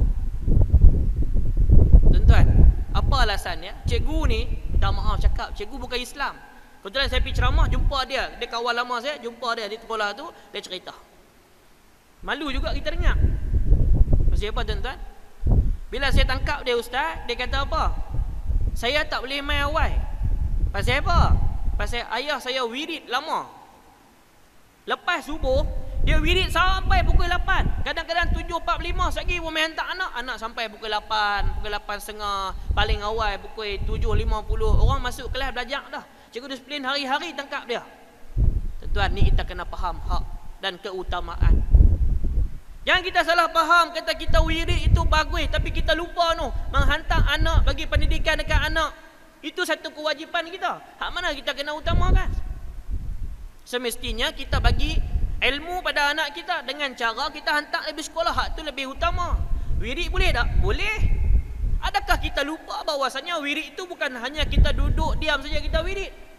Tuan-tuan, apa alasannya? Cikgu ni, minta maaf cakap, cikgu bukan Islam. Kebetulan saya pergi ceramah, jumpa dia. Dia kawan lama saya, jumpa dia di sekolah tu. Dia cerita. Malu juga kita dengar. Pasal apa tuan-tuan? Bila saya tangkap dia ustaz, dia kata apa? Saya tak boleh main awal. Pasal apa? Pasal ayah saya wirid lama. Lepas subuh, dia wirid sampai pukul 8. Kadang-kadang 7.45 lagi pun main hantar anak. Anak sampai pukul 8, pukul 8.30. Paling awal pukul 7.50. Orang masuk kelas belajar dah. Cikgu disiplin hari-hari tangkap dia. Tuan-tuan, ni kita kena faham hak dan keutamaan. Jangan kita salah faham kata kita wirid itu bagus, tapi kita lupa noh menghantar anak bagi pendidikan dekat anak. Itu satu kewajipan kita. Hak mana kita kena utamakan? Semestinya kita bagi ilmu pada anak kita dengan cara kita hantar lebih sekolah. Hak tu lebih utama. Wirid boleh tak? Boleh. Adakah kita lupa bahawasanya wirid itu bukan hanya kita duduk diam saja kita wirid?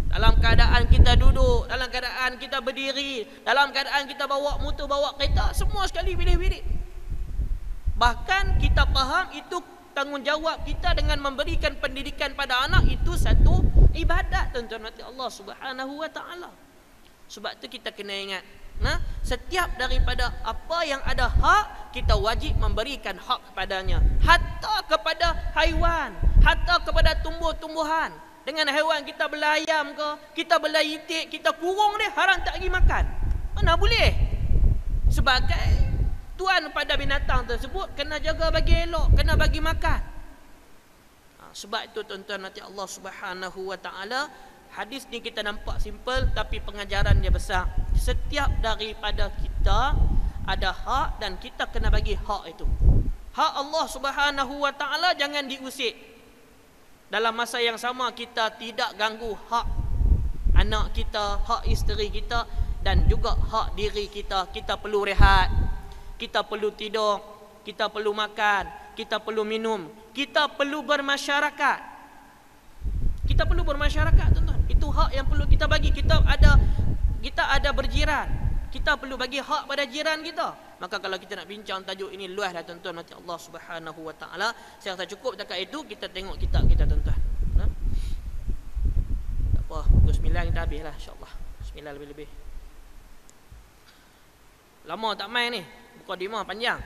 dalam keadaan kita duduk, dalam keadaan kita berdiri, dalam keadaan kita bawa motor, bawa kereta, semua sekali bilik-bilik. Bahkan kita faham itu tanggungjawab kita dengan memberikan pendidikan pada anak, itu satu ibadat tuan-tuan mati Allah Subhanahu wa taala. Sebab tu kita kena ingat, setiap daripada apa yang ada hak, kita wajib memberikan hak kepadanya. Hatta kepada haiwan, hatta kepada tumbuh-tumbuhan. Dengan haiwan kita bela ayam ke, kita bela itik, kita kurung dia, haram tak bagi makan. Mana boleh? Sebagai tuan pada binatang tersebut, kena jaga bagi elok, kena bagi makan. Sebab itu tuan-tuan nanti Allah Subhanahu wa taala, hadis ni kita nampak simple tapi pengajaran dia besar. Setiap daripada kita ada hak dan kita kena bagi hak itu. Hak Allah Subhanahu wa taala jangan diusik. Dalam masa yang sama kita tidak ganggu hak anak kita, hak isteri kita dan juga hak diri kita. Kita perlu rehat, kita perlu tidur, kita perlu makan, kita perlu minum, kita perlu bermasyarakat. Kita perlu bermasyarakat tuan-tuan. Itu hak yang perlu kita bagi. Kita ada berjiran, kita perlu bagi hak pada jiran kita. Maka kalau kita nak bincang tajuk ini luas dah tuan-tuan nanti Allah Subhanahu wa taala. Saya rasa cukup dekat itu, kita tengok kitab kita tuan-tuan. Tak apa, pukul 9 kita habislah insya-Allah. 9 lebih-lebih. Lama tak main ni. Mukadimah panjang.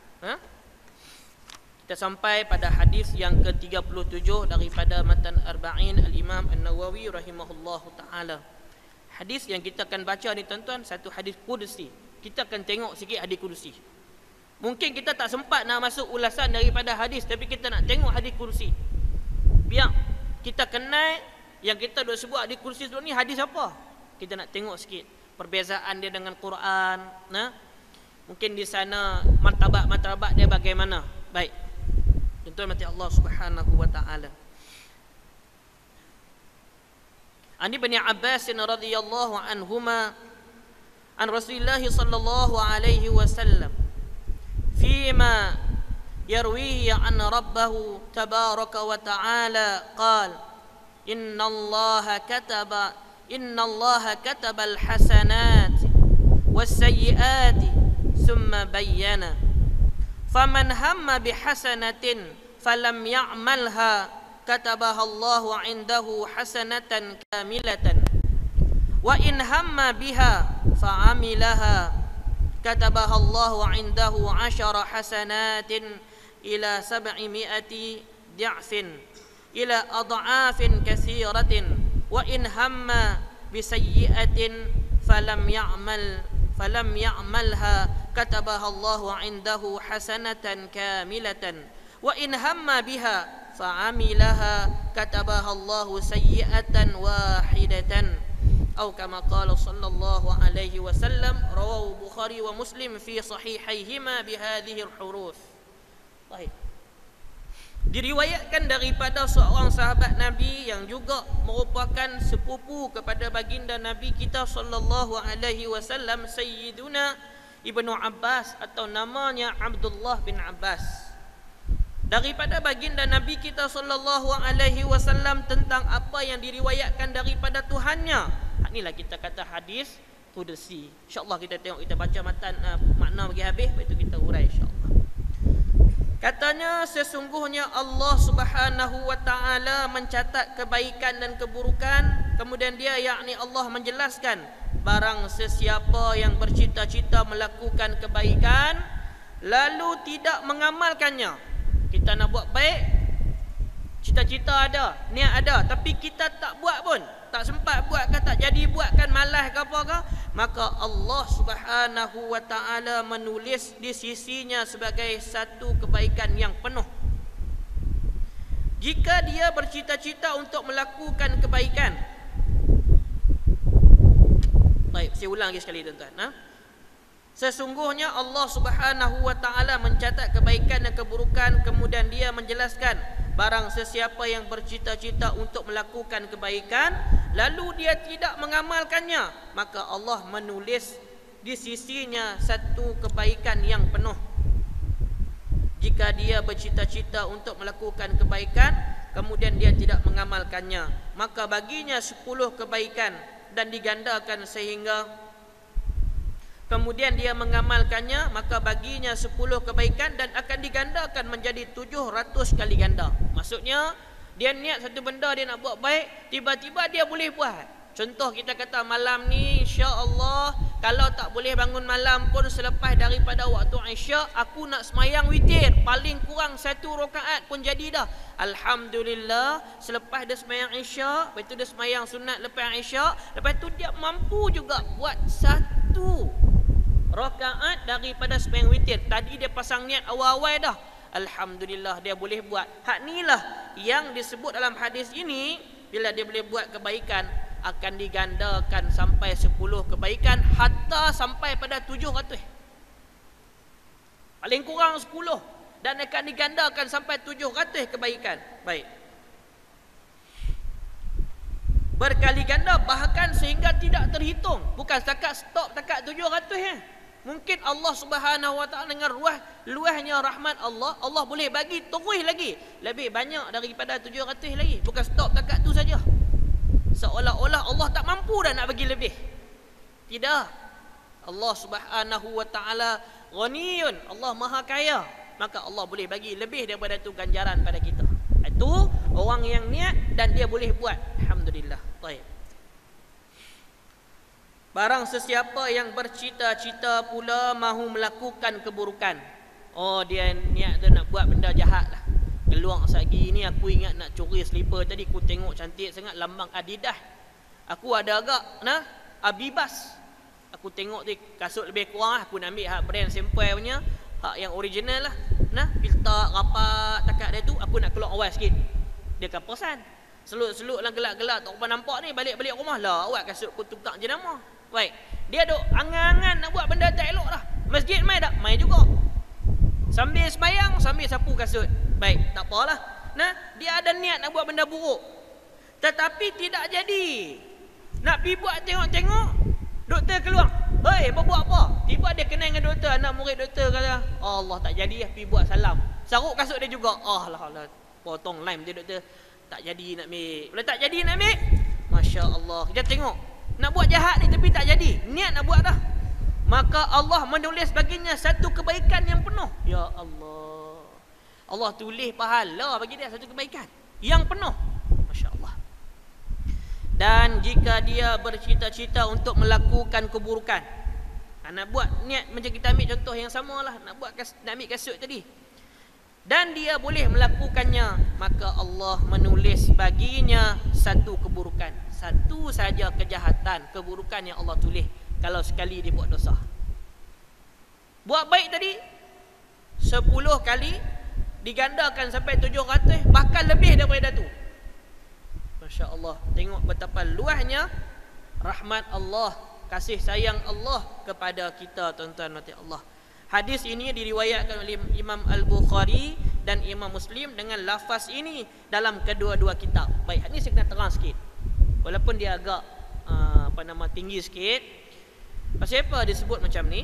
Kita sampai pada hadis yang ke-37 daripada matan Arba'in Al-Imam An-Nawawi rahimahullahu taala. Hadis yang kita akan baca ni tuan-tuan, satu hadis qudsi. Kita akan tengok sikit hadis qudsi. Mungkin kita tak sempat nak masuk ulasan daripada hadis, tapi kita nak tengok hadis qudsi. Biar kita kenal yang kita duk sebut hadis qudsi tu ni hadis apa. Kita nak tengok sikit perbezaan dia dengan Quran, mungkin di sana martabat-martabat dia bagaimana. Baik. Tuan-tuan mati Allah Subhanahu wa taala. An Ibn Abbas radhiyallahu anhuma an Rasulullah sallallahu alaihi wasallam fima yarwihi an rabbahu tabaraka wa ta'ala qala inna Allah kataba al-hasanat was-sayyi'at thumma bayyana faman hamma bihasanatin falam ya'malha katabaha Allahu 'indahu hasanatan kamilatan wa in hamma biha fa'amilaha katabaha Allahu 'indahu 'ashara hasanatin ila 700 di'fin ila ad'afin katsiratin wa in hamma bisayyi'atin falam ya'malha katabaha Allahu 'indahu hasanatan kamilatan wa in hamma biha fa'amilaha katabaha Allahu sayyi'atan wahidatan atau kama qala sallallahu alaihi wasallam rawahu Bukhari wa Muslim fi sahihaihima bihadhihi al-huruf. Baik. Diriwayatkan daripada seorang sahabat Nabi yang juga merupakan sepupu kepada baginda Nabi kita sallallahu alaihi wasallam, Sayyiduna Ibnu Abbas atau namanya Abdullah bin Abbas. Daripada baginda Nabi kita sallallahu alaihi wasallam tentang apa yang diriwayatkan daripada Tuhannya. Inilah kita kata hadis qudsi. Insya-Allah kita tengok, kita baca matan makna bagi habis, lepas itu kita urai insya-Allah. Katanya sesungguhnya Allah Subhanahu wa taala mencatat kebaikan dan keburukan, kemudian dia yakni Allah menjelaskan barang sesiapa yang bercita-cita melakukan kebaikan lalu tidak mengamalkannya. Kita nak buat baik, cita-cita ada, niat ada, tapi kita tak buat pun, tak sempat buat ke, tak jadi buat kan, malas ke apa ke, maka Allah Subhanahu wa taala menulis di sisinya sebagai satu kebaikan yang penuh. Jika dia bercita-cita untuk melakukan kebaikan. Baik, saya ulang lagi sekali tuan-tuan. Sesungguhnya Allah Subhanahu wa taala mencatat kebaikan dan keburukan, kemudian dia menjelaskan barang sesiapa yang bercita-cita untuk melakukan kebaikan lalu dia tidak mengamalkannya, maka Allah menulis di sisinya satu kebaikan yang penuh. Jika dia bercita-cita untuk melakukan kebaikan kemudian dia tidak mengamalkannya, maka baginya 10 kebaikan dan digandakan sehingga kemudian dia mengamalkannya, maka baginya 10 kebaikan dan akan digandakan menjadi 700 kali ganda. Maksudnya dia niat satu benda dia nak buat baik, tiba-tiba dia boleh buat. Contoh kita kata malam ni insya-Allah kalau tak boleh bangun malam pun selepas daripada waktu Isyak aku nak semayang witir, paling kurang 1 rakaat pun jadi dah. Alhamdulillah, selepas dia semayang Isyak, lepas tu dia semayang sunat lepas Isyak, lepas tu dia mampu juga buat 1 rakaat daripada semayang witir. Tadi dia pasang niat awal-awal dah. Alhamdulillah dia boleh buat. Hak inilah yang disebut dalam hadis ini, bila dia boleh buat kebaikan akan digandakan sampai 10 kebaikan hatta sampai pada 700. Paling kurang 10 dan akan digandakan sampai 700 kebaikan. Baik. Berkali ganda bahkan sehingga tidak terhitung. Bukan setakat stop setakat 700 Mungkin Allah Subhanahu Wa Taala dengan luasnya rahmat Allah, Allah boleh bagi terus lagi lebih banyak daripada 700 lagi. Bukan stop setakat tu saja. Seolah-olah Allah tak mampu dah nak bagi lebih. Tidak. Allah Subhanahu Wa Taala ghaniyun, Allah Maha Kaya, maka Allah boleh bagi lebih daripada tu ganjaran pada kita. Itu orang yang niat dan dia boleh buat. Alhamdulillah. Baik. Barang sesiapa yang bercita-cita pula mahu melakukan keburukan. Oh, dia niat tu nak buat benda jahat lah. Keluar sagi ni aku ingat nak curi slipper tadi, aku tengok cantik sangat lambang Adidas. Aku ada agak Abibas. Aku tengok dia kasut lebih kurang, aku nak ambil hak brand sample punya, hak yang original lah. Filter rapat takat dia tu, aku nak keluar awal sikit. Dia kapasan. Seluk-seluk lah gelap-gelap tak apa nampak ni, balik-balik rumah lah awak kasut aku tukar jenama. Baik. Dia duk angan-angan nak buat benda tak elok dah. Masjid mai tak? Mai juga. Sambil sembahyang, sambil sapu kasut. Baik, tak apalah. Dia ada niat nak buat benda buruk, tetapi tidak jadi. Nak pergi buat tengok-tengok, doktor keluar. Hei, buat apa? Tiba dia kenal dengan doktor, anak murid doktor kata, Allah tak jadi, pergi buat salam. Saruk kasut dia juga. Allah, potong lime dia doktor. Tak jadi nak ambil. Bila tak jadi nak ambil, Masya Allah. Kita tengok, nak buat jahat ni tapi tak jadi. Niat nak buat dah. Maka Allah menulis baginya 1 kebaikan yang penuh. Ya Allah. Allah tulis pahala bagi dia 1 kebaikan yang penuh. Masya Allah. Dan jika dia bercita-cita untuk melakukan keburukan, nak buat niat macam kita ambil contoh yang samalah, nak ambil kasut tadi, dan dia boleh melakukannya, maka Allah menulis baginya 1 keburukan. 1 saja kejahatan, keburukan yang Allah tulis kalau sekali dia buat dosa. Buat baik tadi 10 kali digandakan sampai 700, bahkan lebih daripada tu. Masya Allah. Tengok betapa luasnya rahmat Allah, kasih sayang Allah kepada kita, tuan-tuan mati Allah. Hadis ini diriwayatkan oleh Imam Al-Bukhari dan Imam Muslim dengan lafaz ini dalam kedua-dua kitab. Baik, ini saya kena terang sikit, walaupun dia agak tinggi sikit. Pasal apa disebut macam ni?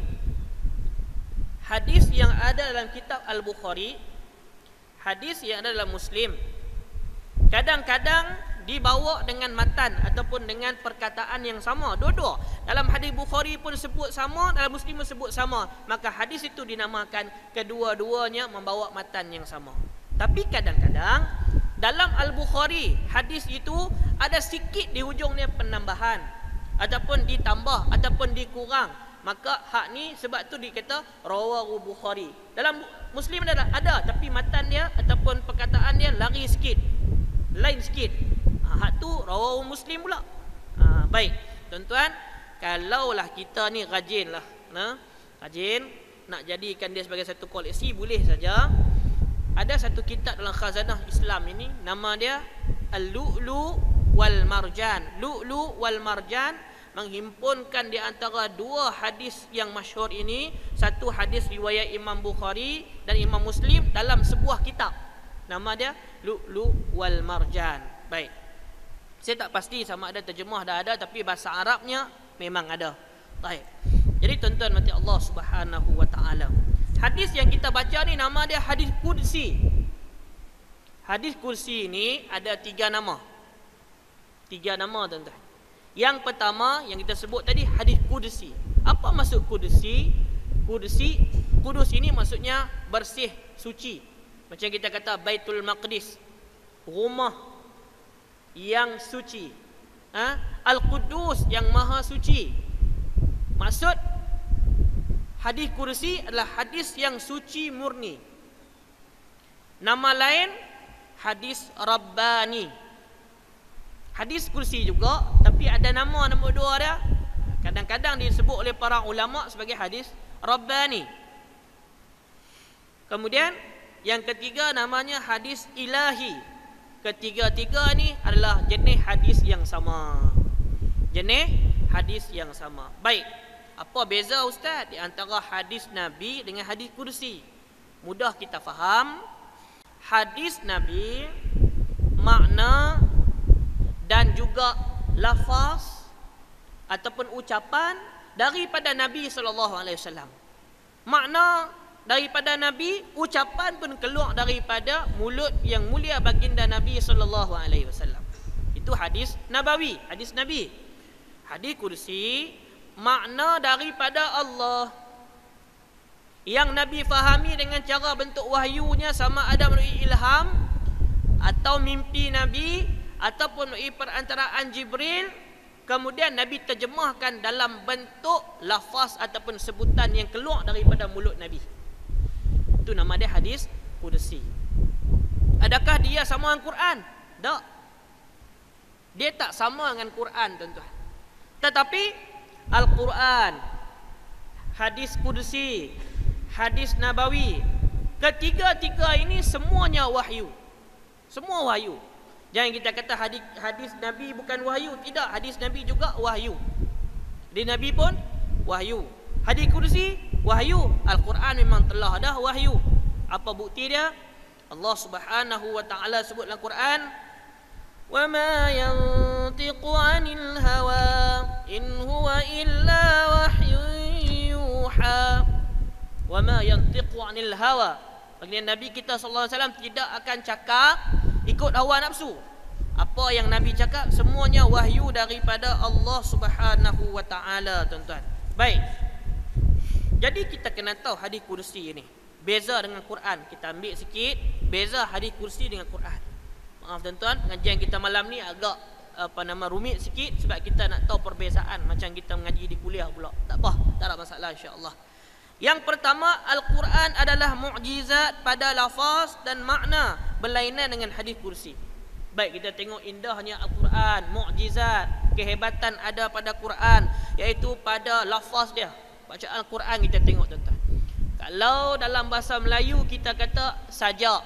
Hadis yang ada dalam kitab Al-Bukhari, hadis yang ada dalam Muslim, kadang-kadang dibawa dengan matan ataupun dengan perkataan yang sama. Dua-dua dalam hadis Bukhari pun sebut sama, dalam Muslim pun sebut sama. Maka hadis itu dinamakan kedua-duanya membawa matan yang sama. Tapi kadang-kadang dalam Al-Bukhari hadis itu ada sikit di hujungnya penambahan ataupun ditambah ataupun dikurang. Maka hak ni sebab tu dikata rawahu Bukhari. Dalam Muslim ada tapi matan dia ataupun perkataan dia lari sikit, lain sikit. Hak tu rawahu Muslim pula. Baik, tuan-tuan, kalaulah kita ni rajinlah, rajin nak jadikan dia sebagai satu koleksi, boleh saja. Ada satu kitab dalam khazanah Islam ini, nama dia Al-Lu'lu' wal Marjan. Lu'lu' wal Marjan menghimpunkan di antara 2 hadis yang masyhur ini. Satu hadis riwayat Imam Bukhari dan Imam Muslim dalam sebuah kitab. Nama dia Lu'lu' wal Marjan. Baik. Saya tak pasti sama ada terjemah dah ada, tapi bahasa Arabnya memang ada. Baik. Jadi tuan-tuan mati Allah Subhanahu wa taala. Hadis yang kita baca ni nama dia hadis qudsi. Hadis kursi ini ada 3 nama. 3 nama tuan-tuan. Yang pertama yang kita sebut tadi hadis kursi. Apa maksud kursi? Kudus ini maksudnya bersih, suci. Macam kita kata Baitul Maqdis, rumah yang suci. Al-Qudus yang maha suci. Maksud hadis kursi adalah hadis yang suci murni. Nama lain hadis Rabbani. Hadis kursi juga, tapi ada nama nombor 2 dia. Kadang-kadang disebut oleh para ulama sebagai hadis Rabbani. Kemudian yang ketiga namanya hadis ilahi. Ketiga-tiga ni adalah jenis hadis yang sama. Jenis hadis yang sama. Baik, apa beza Ustaz di antara hadis Nabi dengan hadis kursi? Mudah kita faham. Hadis Nabi, makna dan juga lafaz ataupun ucapan daripada Nabi SAW. Makna daripada Nabi, ucapan pun keluar daripada mulut yang mulia baginda Nabi SAW. Itu hadis Nabawi, hadis Nabi. Hadis kursi, makna daripada Allah yang Nabi fahami dengan cara bentuk wahyunya, sama ada melalui ilham atau mimpi Nabi ataupun melalui perantaraan Jibril. Kemudian Nabi terjemahkan dalam bentuk lafaz ataupun sebutan yang keluar daripada mulut Nabi. Itu nama dia hadis kursi. Adakah dia sama dengan Quran? Tak. Dia tak sama dengan Quran, tuan-tuan. Tetapi Al-Quran, hadis kursi, hadis Nabawi, ketiga-tiga ini semuanya wahyu. Semua wahyu. Jangan kita kata hadis Nabi bukan wahyu. Tidak, hadis Nabi juga wahyu. Hadis Nabi pun wahyu. Hadis kursi wahyu. Al-Quran memang telah dah wahyu. Apa bukti dia? Allah Subhanahu wa taala sebut dalam Quran, "Wa ma yantiqu 'anil hawa in huwa illa wahyun yuha." Wa ma yantiqu 'anil hawa. Baginda Nabi kita sallallahu alaihi wasallam tidak akan cakap ikut hawa nafsu. Apa yang Nabi cakap semuanya wahyu daripada Allah Subhanahu wa taala, tuan-tuan. Baik. Jadi kita kena tahu hadis kursi ini beza dengan Quran. Kita ambil sikit beza hadis kursi dengan Quran. Maaf tuan-tuan, pengajian kita malam ni agak rumit sikit sebab kita nak tahu perbezaan macam kita mengaji di kuliah pula. Tak apa, tak ada masalah insya-Allah. Yang pertama, Al-Quran adalah mukjizat pada lafaz dan makna berlainan dengan hadis kursi. Baik, kita tengok indahnya Al-Quran, mukjizat, kehebatan ada pada Quran, iaitu pada lafaz dia. Bacaan Al-Quran kita tengok tuan-tuan. Kalau dalam bahasa Melayu kita kata sajak,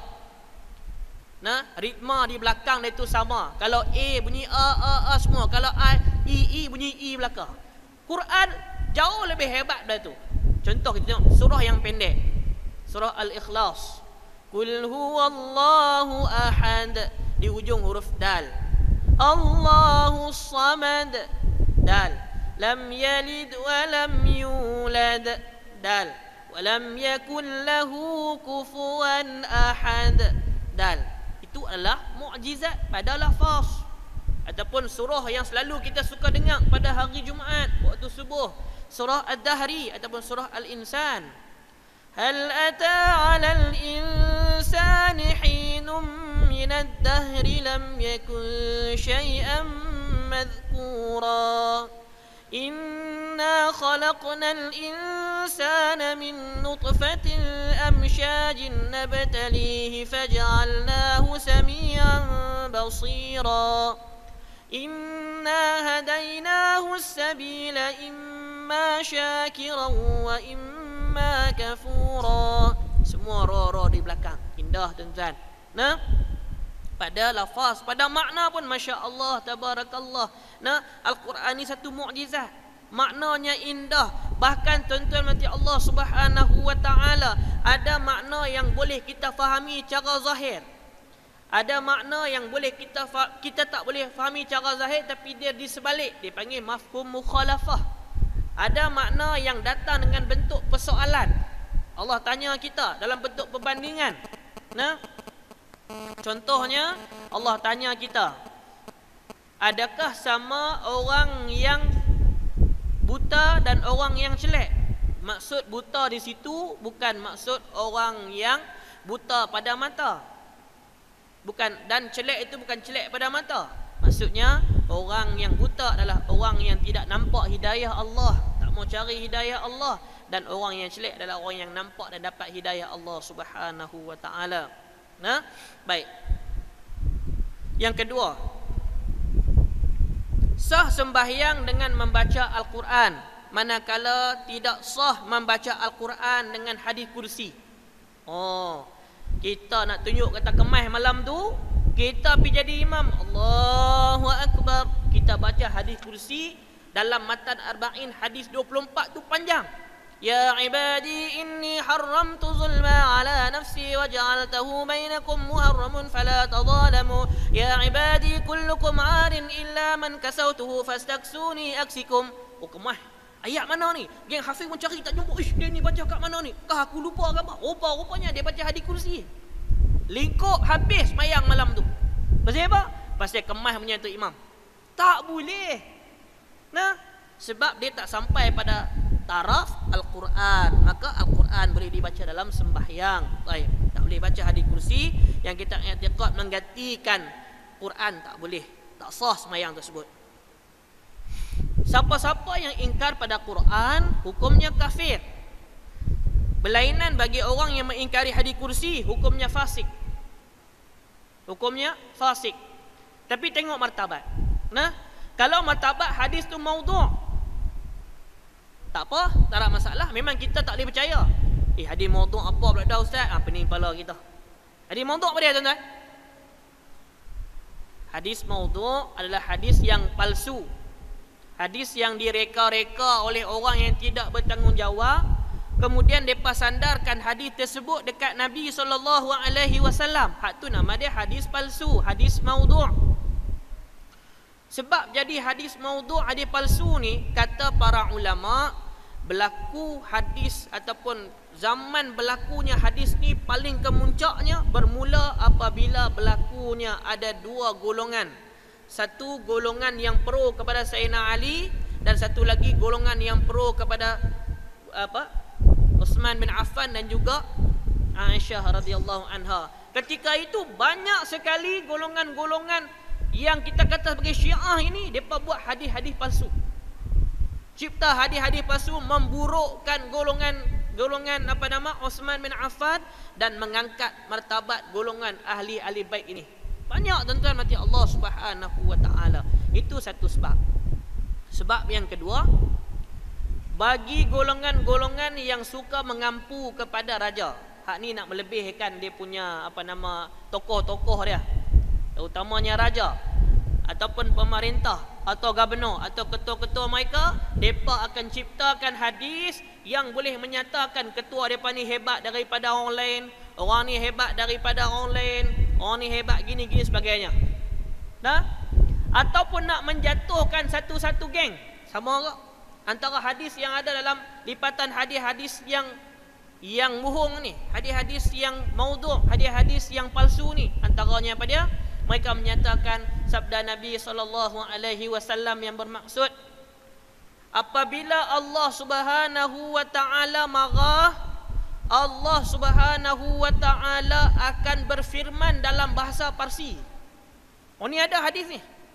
ritma di belakang dia itu sama. Kalau A bunyi A semua. Kalau I bunyi I belakang. Quran jauh lebih hebat dari itu. Contoh kita tengok surah yang pendek, surah Al-Ikhlas, Qul huwallahu ahad, di ujung huruf dal. Allahus samad, dal. Lam yalid wa lam yulad, dal. Wa lam yakul lahu kufuwan ahad, dal. Itu adalah mukjizat pada lafaz. Ataupun surah yang selalu kita suka dengar pada hari Jumaat waktu subuh, surah Ad-Dahri ataupun surah Al-Insan. Hal ata 'alal insani hinum minad dahri lam yakun syai'an madhkura. Inna khalaqnal insana min nutfatin amsyajin nabtalihi faj'alnahu samian basira. Inna hadainahu as-sabila imma syakiran wa imma kafura. Semua ra di belakang. Indah tuan-tuan. Pada lafaz, pada makna pun masya-Allah tabarakallah. Al-Quran ni satu mukjizat. Maknanya indah. Bahkan tuan-tuan mati Allah Subhanahu wa taala, ada makna yang boleh kita fahami cara zahir. Ada makna yang boleh kita tak boleh fahami cara zahir, tapi dia di sebalik, dipanggil mafhum mukhalafah. Ada makna yang datang dengan bentuk persoalan. Allah tanya kita dalam bentuk perbandingan. Contohnya Allah tanya kita, adakah sama orang yang buta dan orang yang celak? Maksud buta di situ bukan maksud orang yang buta pada mata. Bukan, dan celak itu bukan celak pada mata. Maksudnya orang yang buta adalah orang yang tidak nampak hidayah Allah, tak mau cari hidayah Allah, dan orang yang celak adalah orang yang nampak dan dapat hidayah Allah Subhanahu wa taala. Nah, baik. Yang kedua, sah sembahyang dengan membaca Al-Quran, manakala tidak sah membaca Al-Quran dengan hadis kursi. Oh, kita nak tunjuk kata kemas malam tu, kita pergi jadi imam, Allahu Akbar, kita baca hadis kursi dalam matan arba'in hadis 24 tu panjang. Ya ibadi inni haramtu zulma ala nafsi wa ja'altahu bainakum muharramun fala tadhalamu. Ya ibadi kullukum 'arin illa man kasautuhu fastaksuni aksikum. Oh, kemah. Ayat mana ni? Geng Hafiz pun cari tak jumpa. Ish, dia ni baca kat mana ni? Kah aku lupa ke apa? Rupanya dia baca hadis kursi. Lingkup habis mayang malam tu. Pasal apa? Pasal kemah menyatu imam. Tak boleh. Nah, sebab dia tak sampai pada taraf Al-Quran, maka Al-Quran boleh dibaca dalam sembahyang. Baik, tak boleh baca hadis kursi yang kita i'tiqad menggantikan Quran, tak boleh. Tak sah sembahyang tersebut. Siapa-siapa yang ingkar pada Quran, hukumnya kafir. Berlainan bagi orang yang mengingkari hadis kursi, hukumnya fasik. Hukumnya fasik. Tapi tengok martabat. Nah, kalau martabat hadis tu maudhu', tak apa, tak ada masalah. Memang kita tak boleh percaya. Hadis maudhu' apa pula dah ustaz? Pening kepala kita. Hadis maudhu' apa dia tuan-tuan? Hadis maudhu' adalah hadis yang palsu. Hadis yang direka-reka oleh orang yang tidak bertanggungjawab. Kemudian mereka sandarkan hadis tersebut dekat Nabi SAW. Hak tu nama dia hadis palsu, hadis maudhu'. Sebab jadi hadis maudhu', hadis palsu ni, kata para ulama, berlaku hadis ataupun zaman berlakunya hadis ni paling kemuncaknya bermula apabila berlakunya ada dua golongan. Satu golongan yang pro kepada Sayyidina Ali, dan satu lagi golongan yang pro kepada Uthman bin Affan dan juga Aisyah radhiyallahu anha. Ketika itu banyak sekali golongan-golongan yang kita kata sebagai Syiah ini, mereka buat hadis-hadis palsu. Cipta hadis-hadis palsu, memburukkan golongan Uthman bin Affan dan mengangkat martabat golongan ahli-ahli baik ini. Banyak tuan-tuan mati Allah Subhanahu wa taala. Itu satu sebab. Sebab yang kedua, bagi golongan-golongan yang suka mengampu kepada raja. Hak ni nak melebihkan dia punya tokoh-tokoh dia, terutamanya raja ataupun pemerintah atau gubernur atau ketua-ketua mereka. Mereka akan ciptakan hadis yang boleh menyatakan ketua mereka ni hebat daripada orang lain, orang ni hebat daripada orang lain, orang ni hebat gini-gini sebagainya. Dah? Ataupun nak menjatuhkan satu-satu geng. Sama ke? Antara hadis yang ada dalam lipatan hadis-hadis yang bohong ni, hadis-hadis yang maudhu', hadis-hadis yang palsu ni, antaranya apa dia? Mereka menyatakan sabda Nabi SAW yang bermaksud, apabila Allah Subhanahu wa taala marah, Allah Subhanahu wa taala akan berfirman dalam bahasa Parsi. Oh, ni ada hadis ni.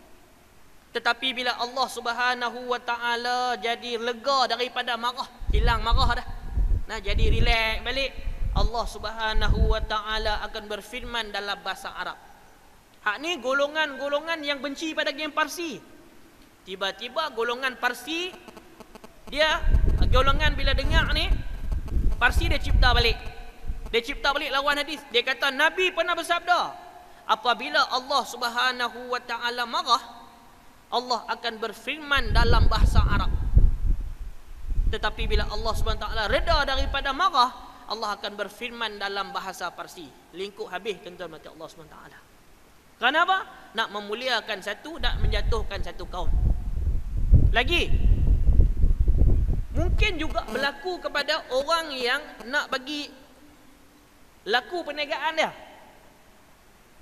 Tetapi bila Allah Subhanahu wa taala jadi lega daripada marah, hilang marah dah, nah jadi relax balik, Allah Subhanahu wa taala akan berfirman dalam bahasa Arab. Hak ni golongan-golongan yang benci pada geng Parsi. Tiba-tiba golongan Parsi, dia golongan bila dengar ni Parsi, dia cipta balik. Dia cipta balik lawan hadis. Dia kata Nabi pernah bersabda, apabila Allah Subhanahu wa taala marah, Allah akan berfirman dalam bahasa Arab. Tetapi bila Allah Subhanahu wa taala reda daripada marah, Allah akan berfirman dalam bahasa Parsi. Lingkup habis tuan-tuan mati Allah Subhanahu wa taala. Kenapa? Nak memuliakan satu dan menjatuhkan satu kaum. Lagi, mungkin juga berlaku kepada orang yang nak bagi laku perniagaan dia.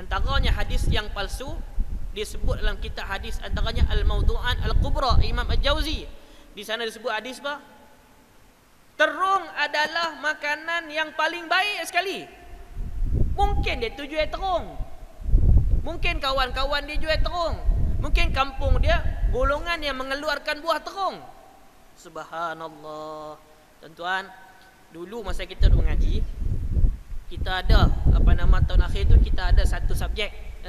Antaranya hadis yang palsu disebut dalam kitab hadis, antaranya Al-Mawdu'at Al-Kubra Imam Al-Jauzi. Di sana disebut hadis apa? Terung adalah makanan yang paling baik sekali. Mungkin dia tu jual terung, mungkin kawan-kawan dia jual terung, mungkin kampung dia golongan yang mengeluarkan buah terung. Subhanallah. Tuan-tuan, dulu masa kita duk mengaji, kita ada tahun akhir tu kita ada satu subjek,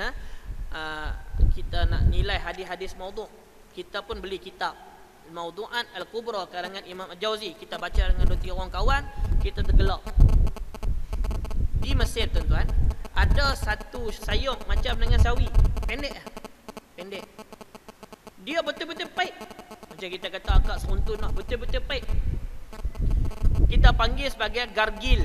kita nak nilai hadis-hadis maudhu'. Kita pun beli kitab Mawdu'at Al-Kubra karangan Imam Al-Jauzi. Kita baca dengan 2-3 orang kawan, kita tergelak. Di Mesir, tuan-tuan, ada satu sayur macam dengan sawi, pendek. Dia betul-betul pahit. Macam kita kata akak seruntun nak, betul-betul pahit. Kita panggil sebagai gargil.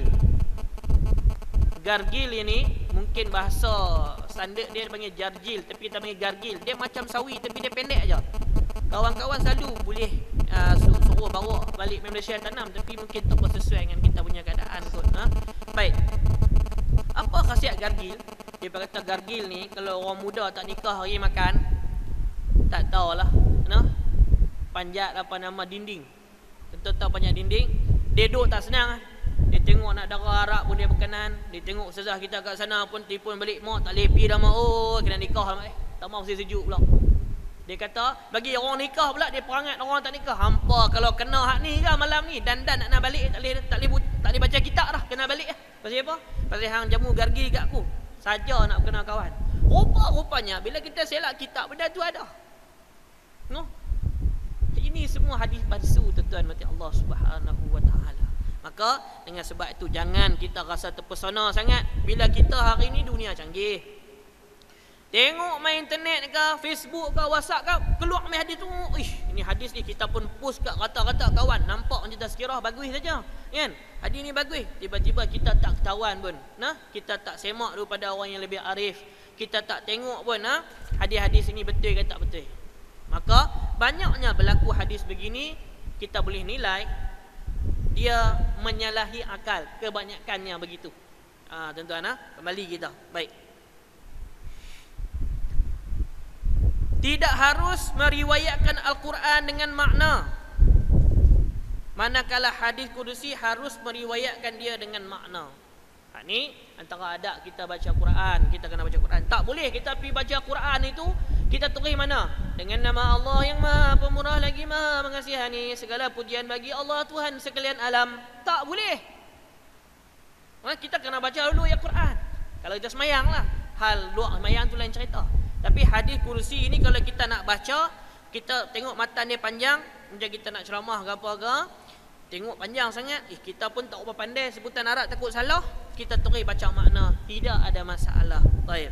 Gargil ini mungkin bahasa standard dia panggil jarjil, tapi kita panggil gargil. Dia macam sawi tapi dia pendek aja. Kawan-kawan selalu boleh suruh bawa balik Malaysia tanam, tapi mungkin tak sesuai dengan kita punya keadaan kot. Baik. Apa khasiat gargil? Dia kata gargil ni kalau orang muda tak nikah hari makan, tak tahulah, panjat dinding. Tentu tahu panjat dinding. Dia duduk tak senang. Dia tengok nak darah arak pun dia berkenan. Dia tengok sezah kita kat sana pun telefon balik, mak tak lepi dah mak. Oh, kena nikah lah mak. Tak mahu saya sejuk pula. Dia kata bagi orang nikah pula dia perangat orang tak nikah. Hampa kalau kena hak ni ke malam ni dandan nak balik tak boleh baca kitab dah, kena balik lah. Pasal apa? Pasal hang jamu gargi kat aku. Saja nak kena kawan. Rupanya bila kita selak kitab benda tu ada. Ini semua hadis palsu, tuan-tuan mati Allah Subhanahu wa taala. Maka dengan sebab itu jangan kita rasa terpesona sangat bila kita hari ini dunia canggih. Tengok main internet ke, Facebook ke, WhatsApp ke, keluar main hadis tu. Ini hadis ni kita pun post kat rata-rata kawan. Nampak macam tazkirah bagus saja. Kan? Hadis ni bagus. Tiba-tiba kita tak ketahuan pun. Kita tak semak daripada orang yang lebih arif. Kita tak tengok pun hadis-hadis ini betul ke tak betul. Maka banyaknya berlaku hadis begini, kita boleh nilai dia menyalahi akal. Kebanyakannya begitu. Tuan-tuan, kembali kita. Baik. Tidak harus meriwayatkan Al-Quran dengan makna, manakala hadis kudusi harus meriwayatkan dia dengan makna. Ni antara adab kita baca Quran, kita kena baca Quran. Tak boleh kita pergi baca Quran itu kita tulis mana? Dengan nama Allah yang Maha Pemurah lagi Maha Mengasihani, segala pujian bagi Allah Tuhan sekalian alam. Tak boleh. Kita kena baca dulu ya Quran. Kalau kita semayang lah, hal luar semayang tu lain cerita. Tapi hadis kursi ini kalau kita nak baca, kita tengok matan dia panjang, macam kita nak ceramah ke apa ke, tengok panjang sangat, kita pun tak apa pandai sebutan Arab, takut salah, kita terus baca makna, tidak ada masalah. Baik.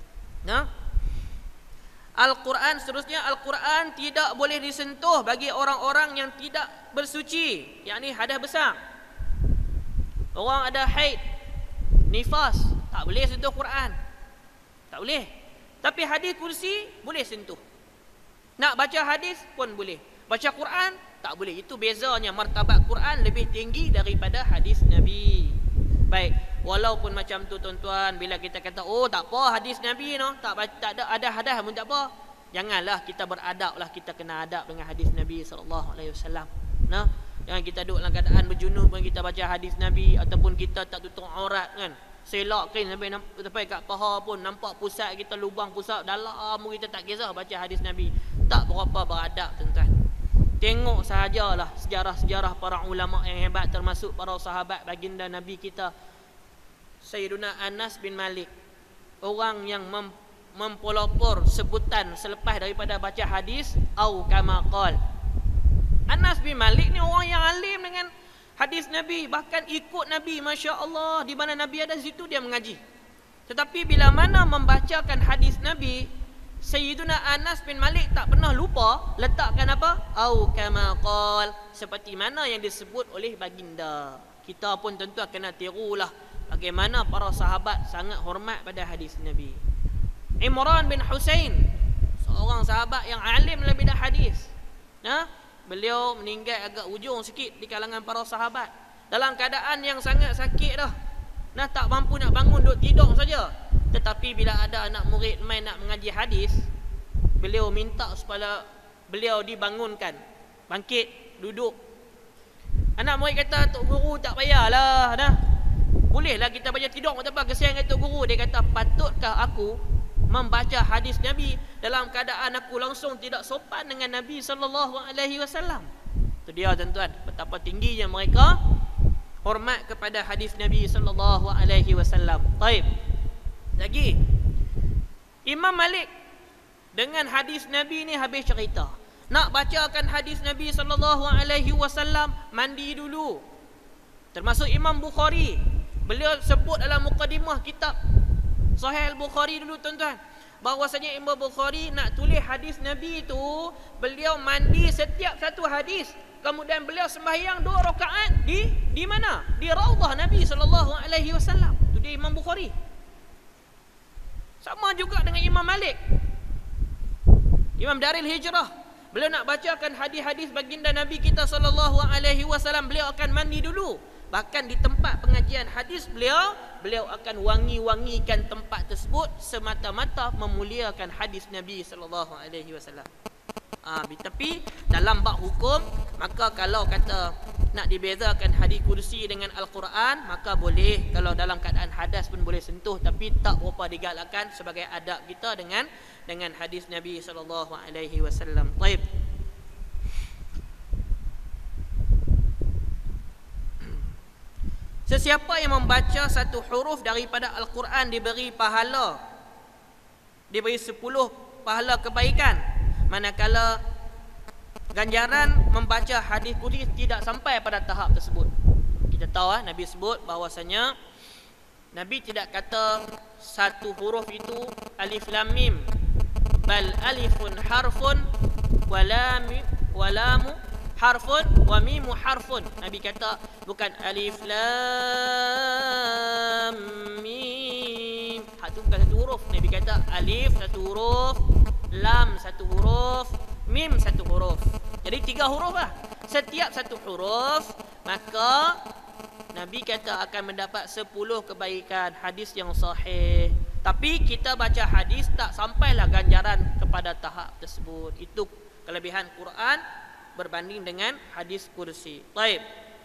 Al-Quran seterusnya, Al-Quran tidak boleh disentuh bagi orang-orang yang tidak bersuci, yakni hadas besar. Orang ada haid, nifas, tak boleh sentuh Quran. Tak boleh. Tapi hadis kursi boleh sentuh. Nak baca hadis pun boleh. Baca Quran tak boleh. Itu bezanya, martabat Quran lebih tinggi daripada hadis Nabi. Baik, walaupun macam tu tuan-tuan, bila kita kata tak apa hadis Nabi tak ada hadas pun tak apa. Janganlah kita beradab lah, kita kena adab dengan hadis Nabi sallallahu alaihi wasallam. Jangan kita duduk dalam keadaan berjunub pun kita baca hadis Nabi, ataupun kita tak tutup aurat kan. Selak kain sampai kat paha pun nampak pusat kita, lubang pusat dalam kita tak kisah baca hadis Nabi. Tak berapa beradab tuan-tuan. Tengok sahajalah sejarah-sejarah para ulama yang hebat, termasuk para sahabat baginda Nabi kita Sayyiduna Anas bin Malik. Orang yang mempelopor sebutan selepas daripada baca hadis au kama qal. Anas bin Malik ni orang yang alim dengan hadis Nabi, bahkan ikut Nabi, Masya Allah. Di mana Nabi ada, situ dia mengaji. Tetapi bila mana membacakan hadis Nabi, Sayyiduna Anas bin Malik tak pernah lupa letakkan apa? Au kama qal, seperti mana yang disebut oleh baginda. Kita pun tentu kena tirulah bagaimana para sahabat sangat hormat pada hadis Nabi. Imran bin Husain, seorang sahabat yang alim dalam bidang hadis. Beliau meninggal agak ujung sikit di kalangan para sahabat, dalam keadaan yang sangat sakit dah. Tak mampu nak bangun, duduk tidur saja. Tetapi bila ada anak murid main nak mengaji hadis, beliau minta supaya beliau dibangunkan, bangkit, duduk. Anak murid kata, Tok Guru tak payahlah dah. Bolehlah kita baca tidur, tak apa, kesian dengan Tok Guru. Dia kata, patutkah aku membaca hadis Nabi dalam keadaan aku langsung tidak sopan dengan Nabi SAW? Itu dia tuan-tuan, betapa tingginya mereka hormat kepada hadis Nabi SAW. Baik. Lagi, Imam Malik dengan hadis Nabi ni habis cerita. Nak bacakan hadis Nabi SAW, mandi dulu. Termasuk Imam Bukhari, beliau sebut dalam mukadimah kitab Sahih Al-Bukhari dulu tuan-tuan, bahwasanya Imam Bukhari nak tulis hadis Nabi itu, beliau mandi setiap satu hadis, kemudian beliau sembahyang 2 rakaat di mana? Di Raudhah Nabi SAW. Itu dia Imam Bukhari. Sama juga dengan Imam Malik, Imam Daril Hijrah, beliau nak bacakan hadis-hadis baginda Nabi kita SAW, beliau akan mandi dulu. Bahkan di tempat pengajian hadis beliau akan wangi-wangikan tempat tersebut semata-mata memuliakan hadis Nabi SAW. Tapi dalam bab hukum, maka kalau kata nak dibezakan hadis kursi dengan Al-Quran, maka boleh. Kalau dalam keadaan hadas pun boleh sentuh, tapi tak berapa digalakkan sebagai adab kita dengan hadis Nabi SAW. Baik. Sesiapa yang membaca satu huruf daripada Al-Quran diberi pahala, diberi 10 pahala kebaikan, manakala ganjaran membaca hadis kursi tidak sampai pada tahap tersebut. Kita tahu Nabi sebut bahwasanya Nabi tidak kata satu huruf itu alif lam mim, bal alifun harfun wa lamu harfun wa mimu harfun. Nabi kata bukan alif lam mim, itu bukan satu huruf. Nabi kata alif satu huruf, lam satu huruf, mim satu huruf. Jadi 3 huruf lah. Setiap satu huruf, maka Nabi kata akan mendapat 10 kebaikan. Hadis yang sahih. Tapi kita baca hadis tak sampailah ganjaran kepada tahap tersebut. Itu kelebihan Quran berbanding dengan hadis kursi. Baik.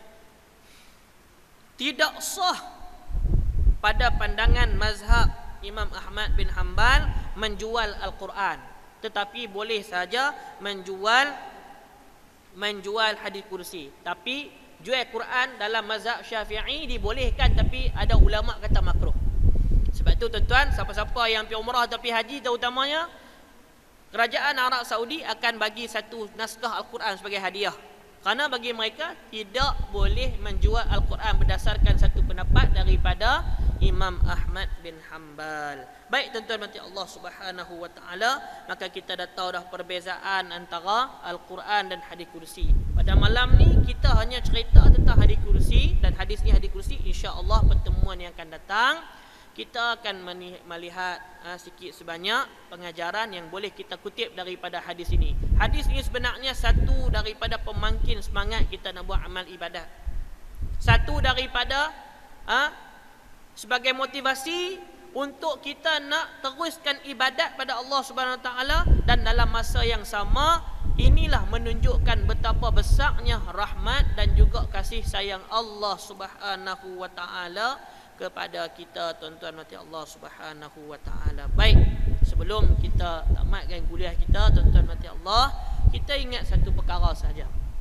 Tidak sah pada pandangan mazhab Imam Ahmad bin Hanbal menjual Al-Quran, tetapi boleh saja menjual hadis kursi. Tapi jual Quran dalam mazhab Syafi'i dibolehkan, tapi ada ulama kata makruh. Sebab tu tuan-tuan, siapa-siapa yang pergi umrah atau pergi haji, terutamanya Kerajaan Arab Saudi akan bagi satu naskah Al-Quran sebagai hadiah. Kerana bagi mereka tidak boleh menjual Al-Quran berdasarkan satu pendapat daripada Imam Ahmad bin Hanbal. Baik tuan-tuan mati Allah Subhanahu wa taala, maka kita dah tahu dah perbezaan antara Al-Quran dan hadis kursi. Pada malam ni kita hanya cerita tentang hadis kursi, dan hadis ni hadis kursi. Insya-Allah pertemuan yang akan datang kita akan melihat sikit sebanyak pengajaran yang boleh kita kutip daripada hadis ini. Hadis ini sebenarnya satu daripada pemangkin semangat kita nak buat amal ibadat. Satu daripada sebagai motivasi untuk kita nak teruskan ibadat pada Allah Subhanahu Wa Taala, dan dalam masa yang sama inilah menunjukkan betapa besarnya rahmat dan juga kasih sayang Allah Subhanahu Wa Taala kepada kita, tuan-tuan mati Allah Subhanahu wa taala. Baik, sebelum kita tamatkan kuliah kita, tuan-tuan mati Allah, kita ingat satu perkara saja.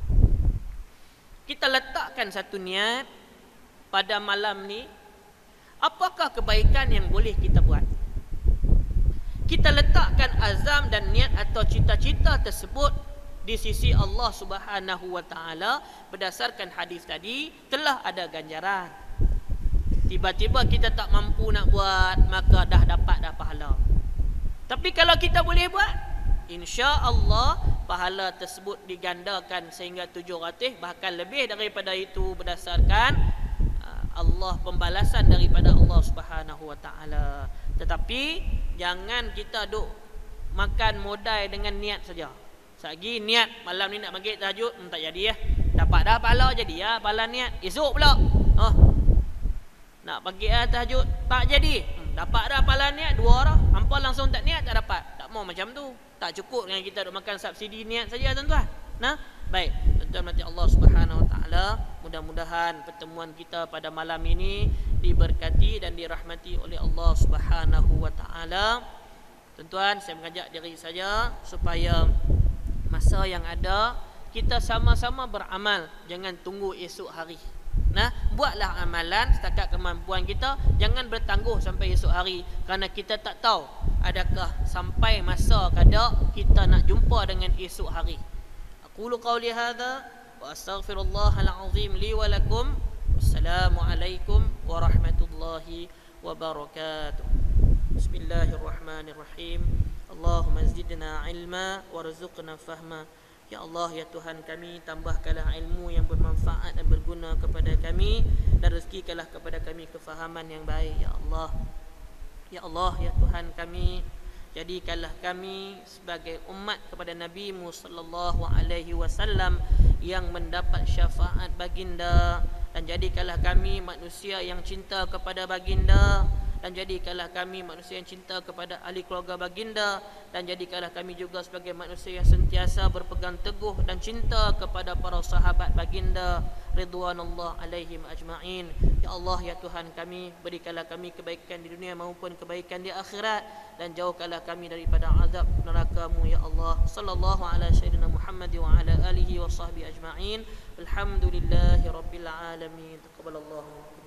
Kita letakkan satu niat pada malam ni, apakah kebaikan yang boleh kita buat? Kita letakkan azam dan niat atau cita-cita tersebut di sisi Allah Subhanahu wa taala berdasarkan hadis tadi telah ada ganjaran. Tiba-tiba kita tak mampu nak buat, maka dah dapat pahala. Tapi kalau kita boleh buat, insya-Allah pahala tersebut digandakan sehingga 700, bahkan lebih daripada itu berdasarkan Allah, pembalasan daripada Allah Subhanahu wa taala. Tetapi jangan kita duk makan modal dengan niat saja. Sagi niat malam ni nak maghrib tahajud, tak jadi ya. Dapat dah pahala jadi pahala niat. Esok pula nak pagi tahajud tak jadi, dapat dah pahala niat 2 dah. Hampa langsung tak niat tak dapat. Tak mau macam tu. Tak cukup dengan kita duk makan subsidi niat saja tuan-tuan. Nah, baik. Tuan-tuan nanti Allah Subhanahu Wa Taala, mudah-mudahan pertemuan kita pada malam ini diberkati dan dirahmati oleh Allah Subhanahu Wa Taala. Tuan-tuan, saya mengajak diri saja supaya masa yang ada kita sama-sama beramal, jangan tunggu esok hari. Nah, buatlah amalan setakat kemampuan kita, jangan bertangguh sampai esok hari kerana kita tak tahu adakah sampai masa kada kita nak jumpa dengan esok hari. Aqulu qawli hadza wa astaghfirullahal azim li wa lakum. Wassalamualaikum warahmatullahi wabarakatuh. Bismillahirrahmanirrahim. Allahumma zidna ilma warzuqna fahma. Ya Allah, ya Tuhan kami, tambahkanlah ilmu yang bermanfaat dan berguna kepada kami, dan rezekikanlah kepada kami kefahaman yang baik. Ya Allah, ya Allah, ya Tuhan kami, jadikanlah kami sebagai umat kepada Nabi-Mu sallallahu alaihi wasallam yang mendapat syafaat baginda, dan jadikanlah kami manusia yang cinta kepada baginda, dan jadikanlah kami manusia yang cinta kepada ahli keluarga baginda, dan jadikanlah kami juga sebagai manusia yang sentiasa berpegang teguh dan cinta kepada para sahabat baginda ridwanullah alaihim ajma'in. Ya Allah, ya Tuhan kami, berikanlah kami kebaikan di dunia maupun kebaikan di akhirat, dan jauhkanlah kami daripada azab neraka-Mu ya Allah. Sallallahu ala sayyidina Muhammad wa ala alihi wa sahbihi ajma'in. Alhamdulillahi rabbil alamin. Taqabbalallahu.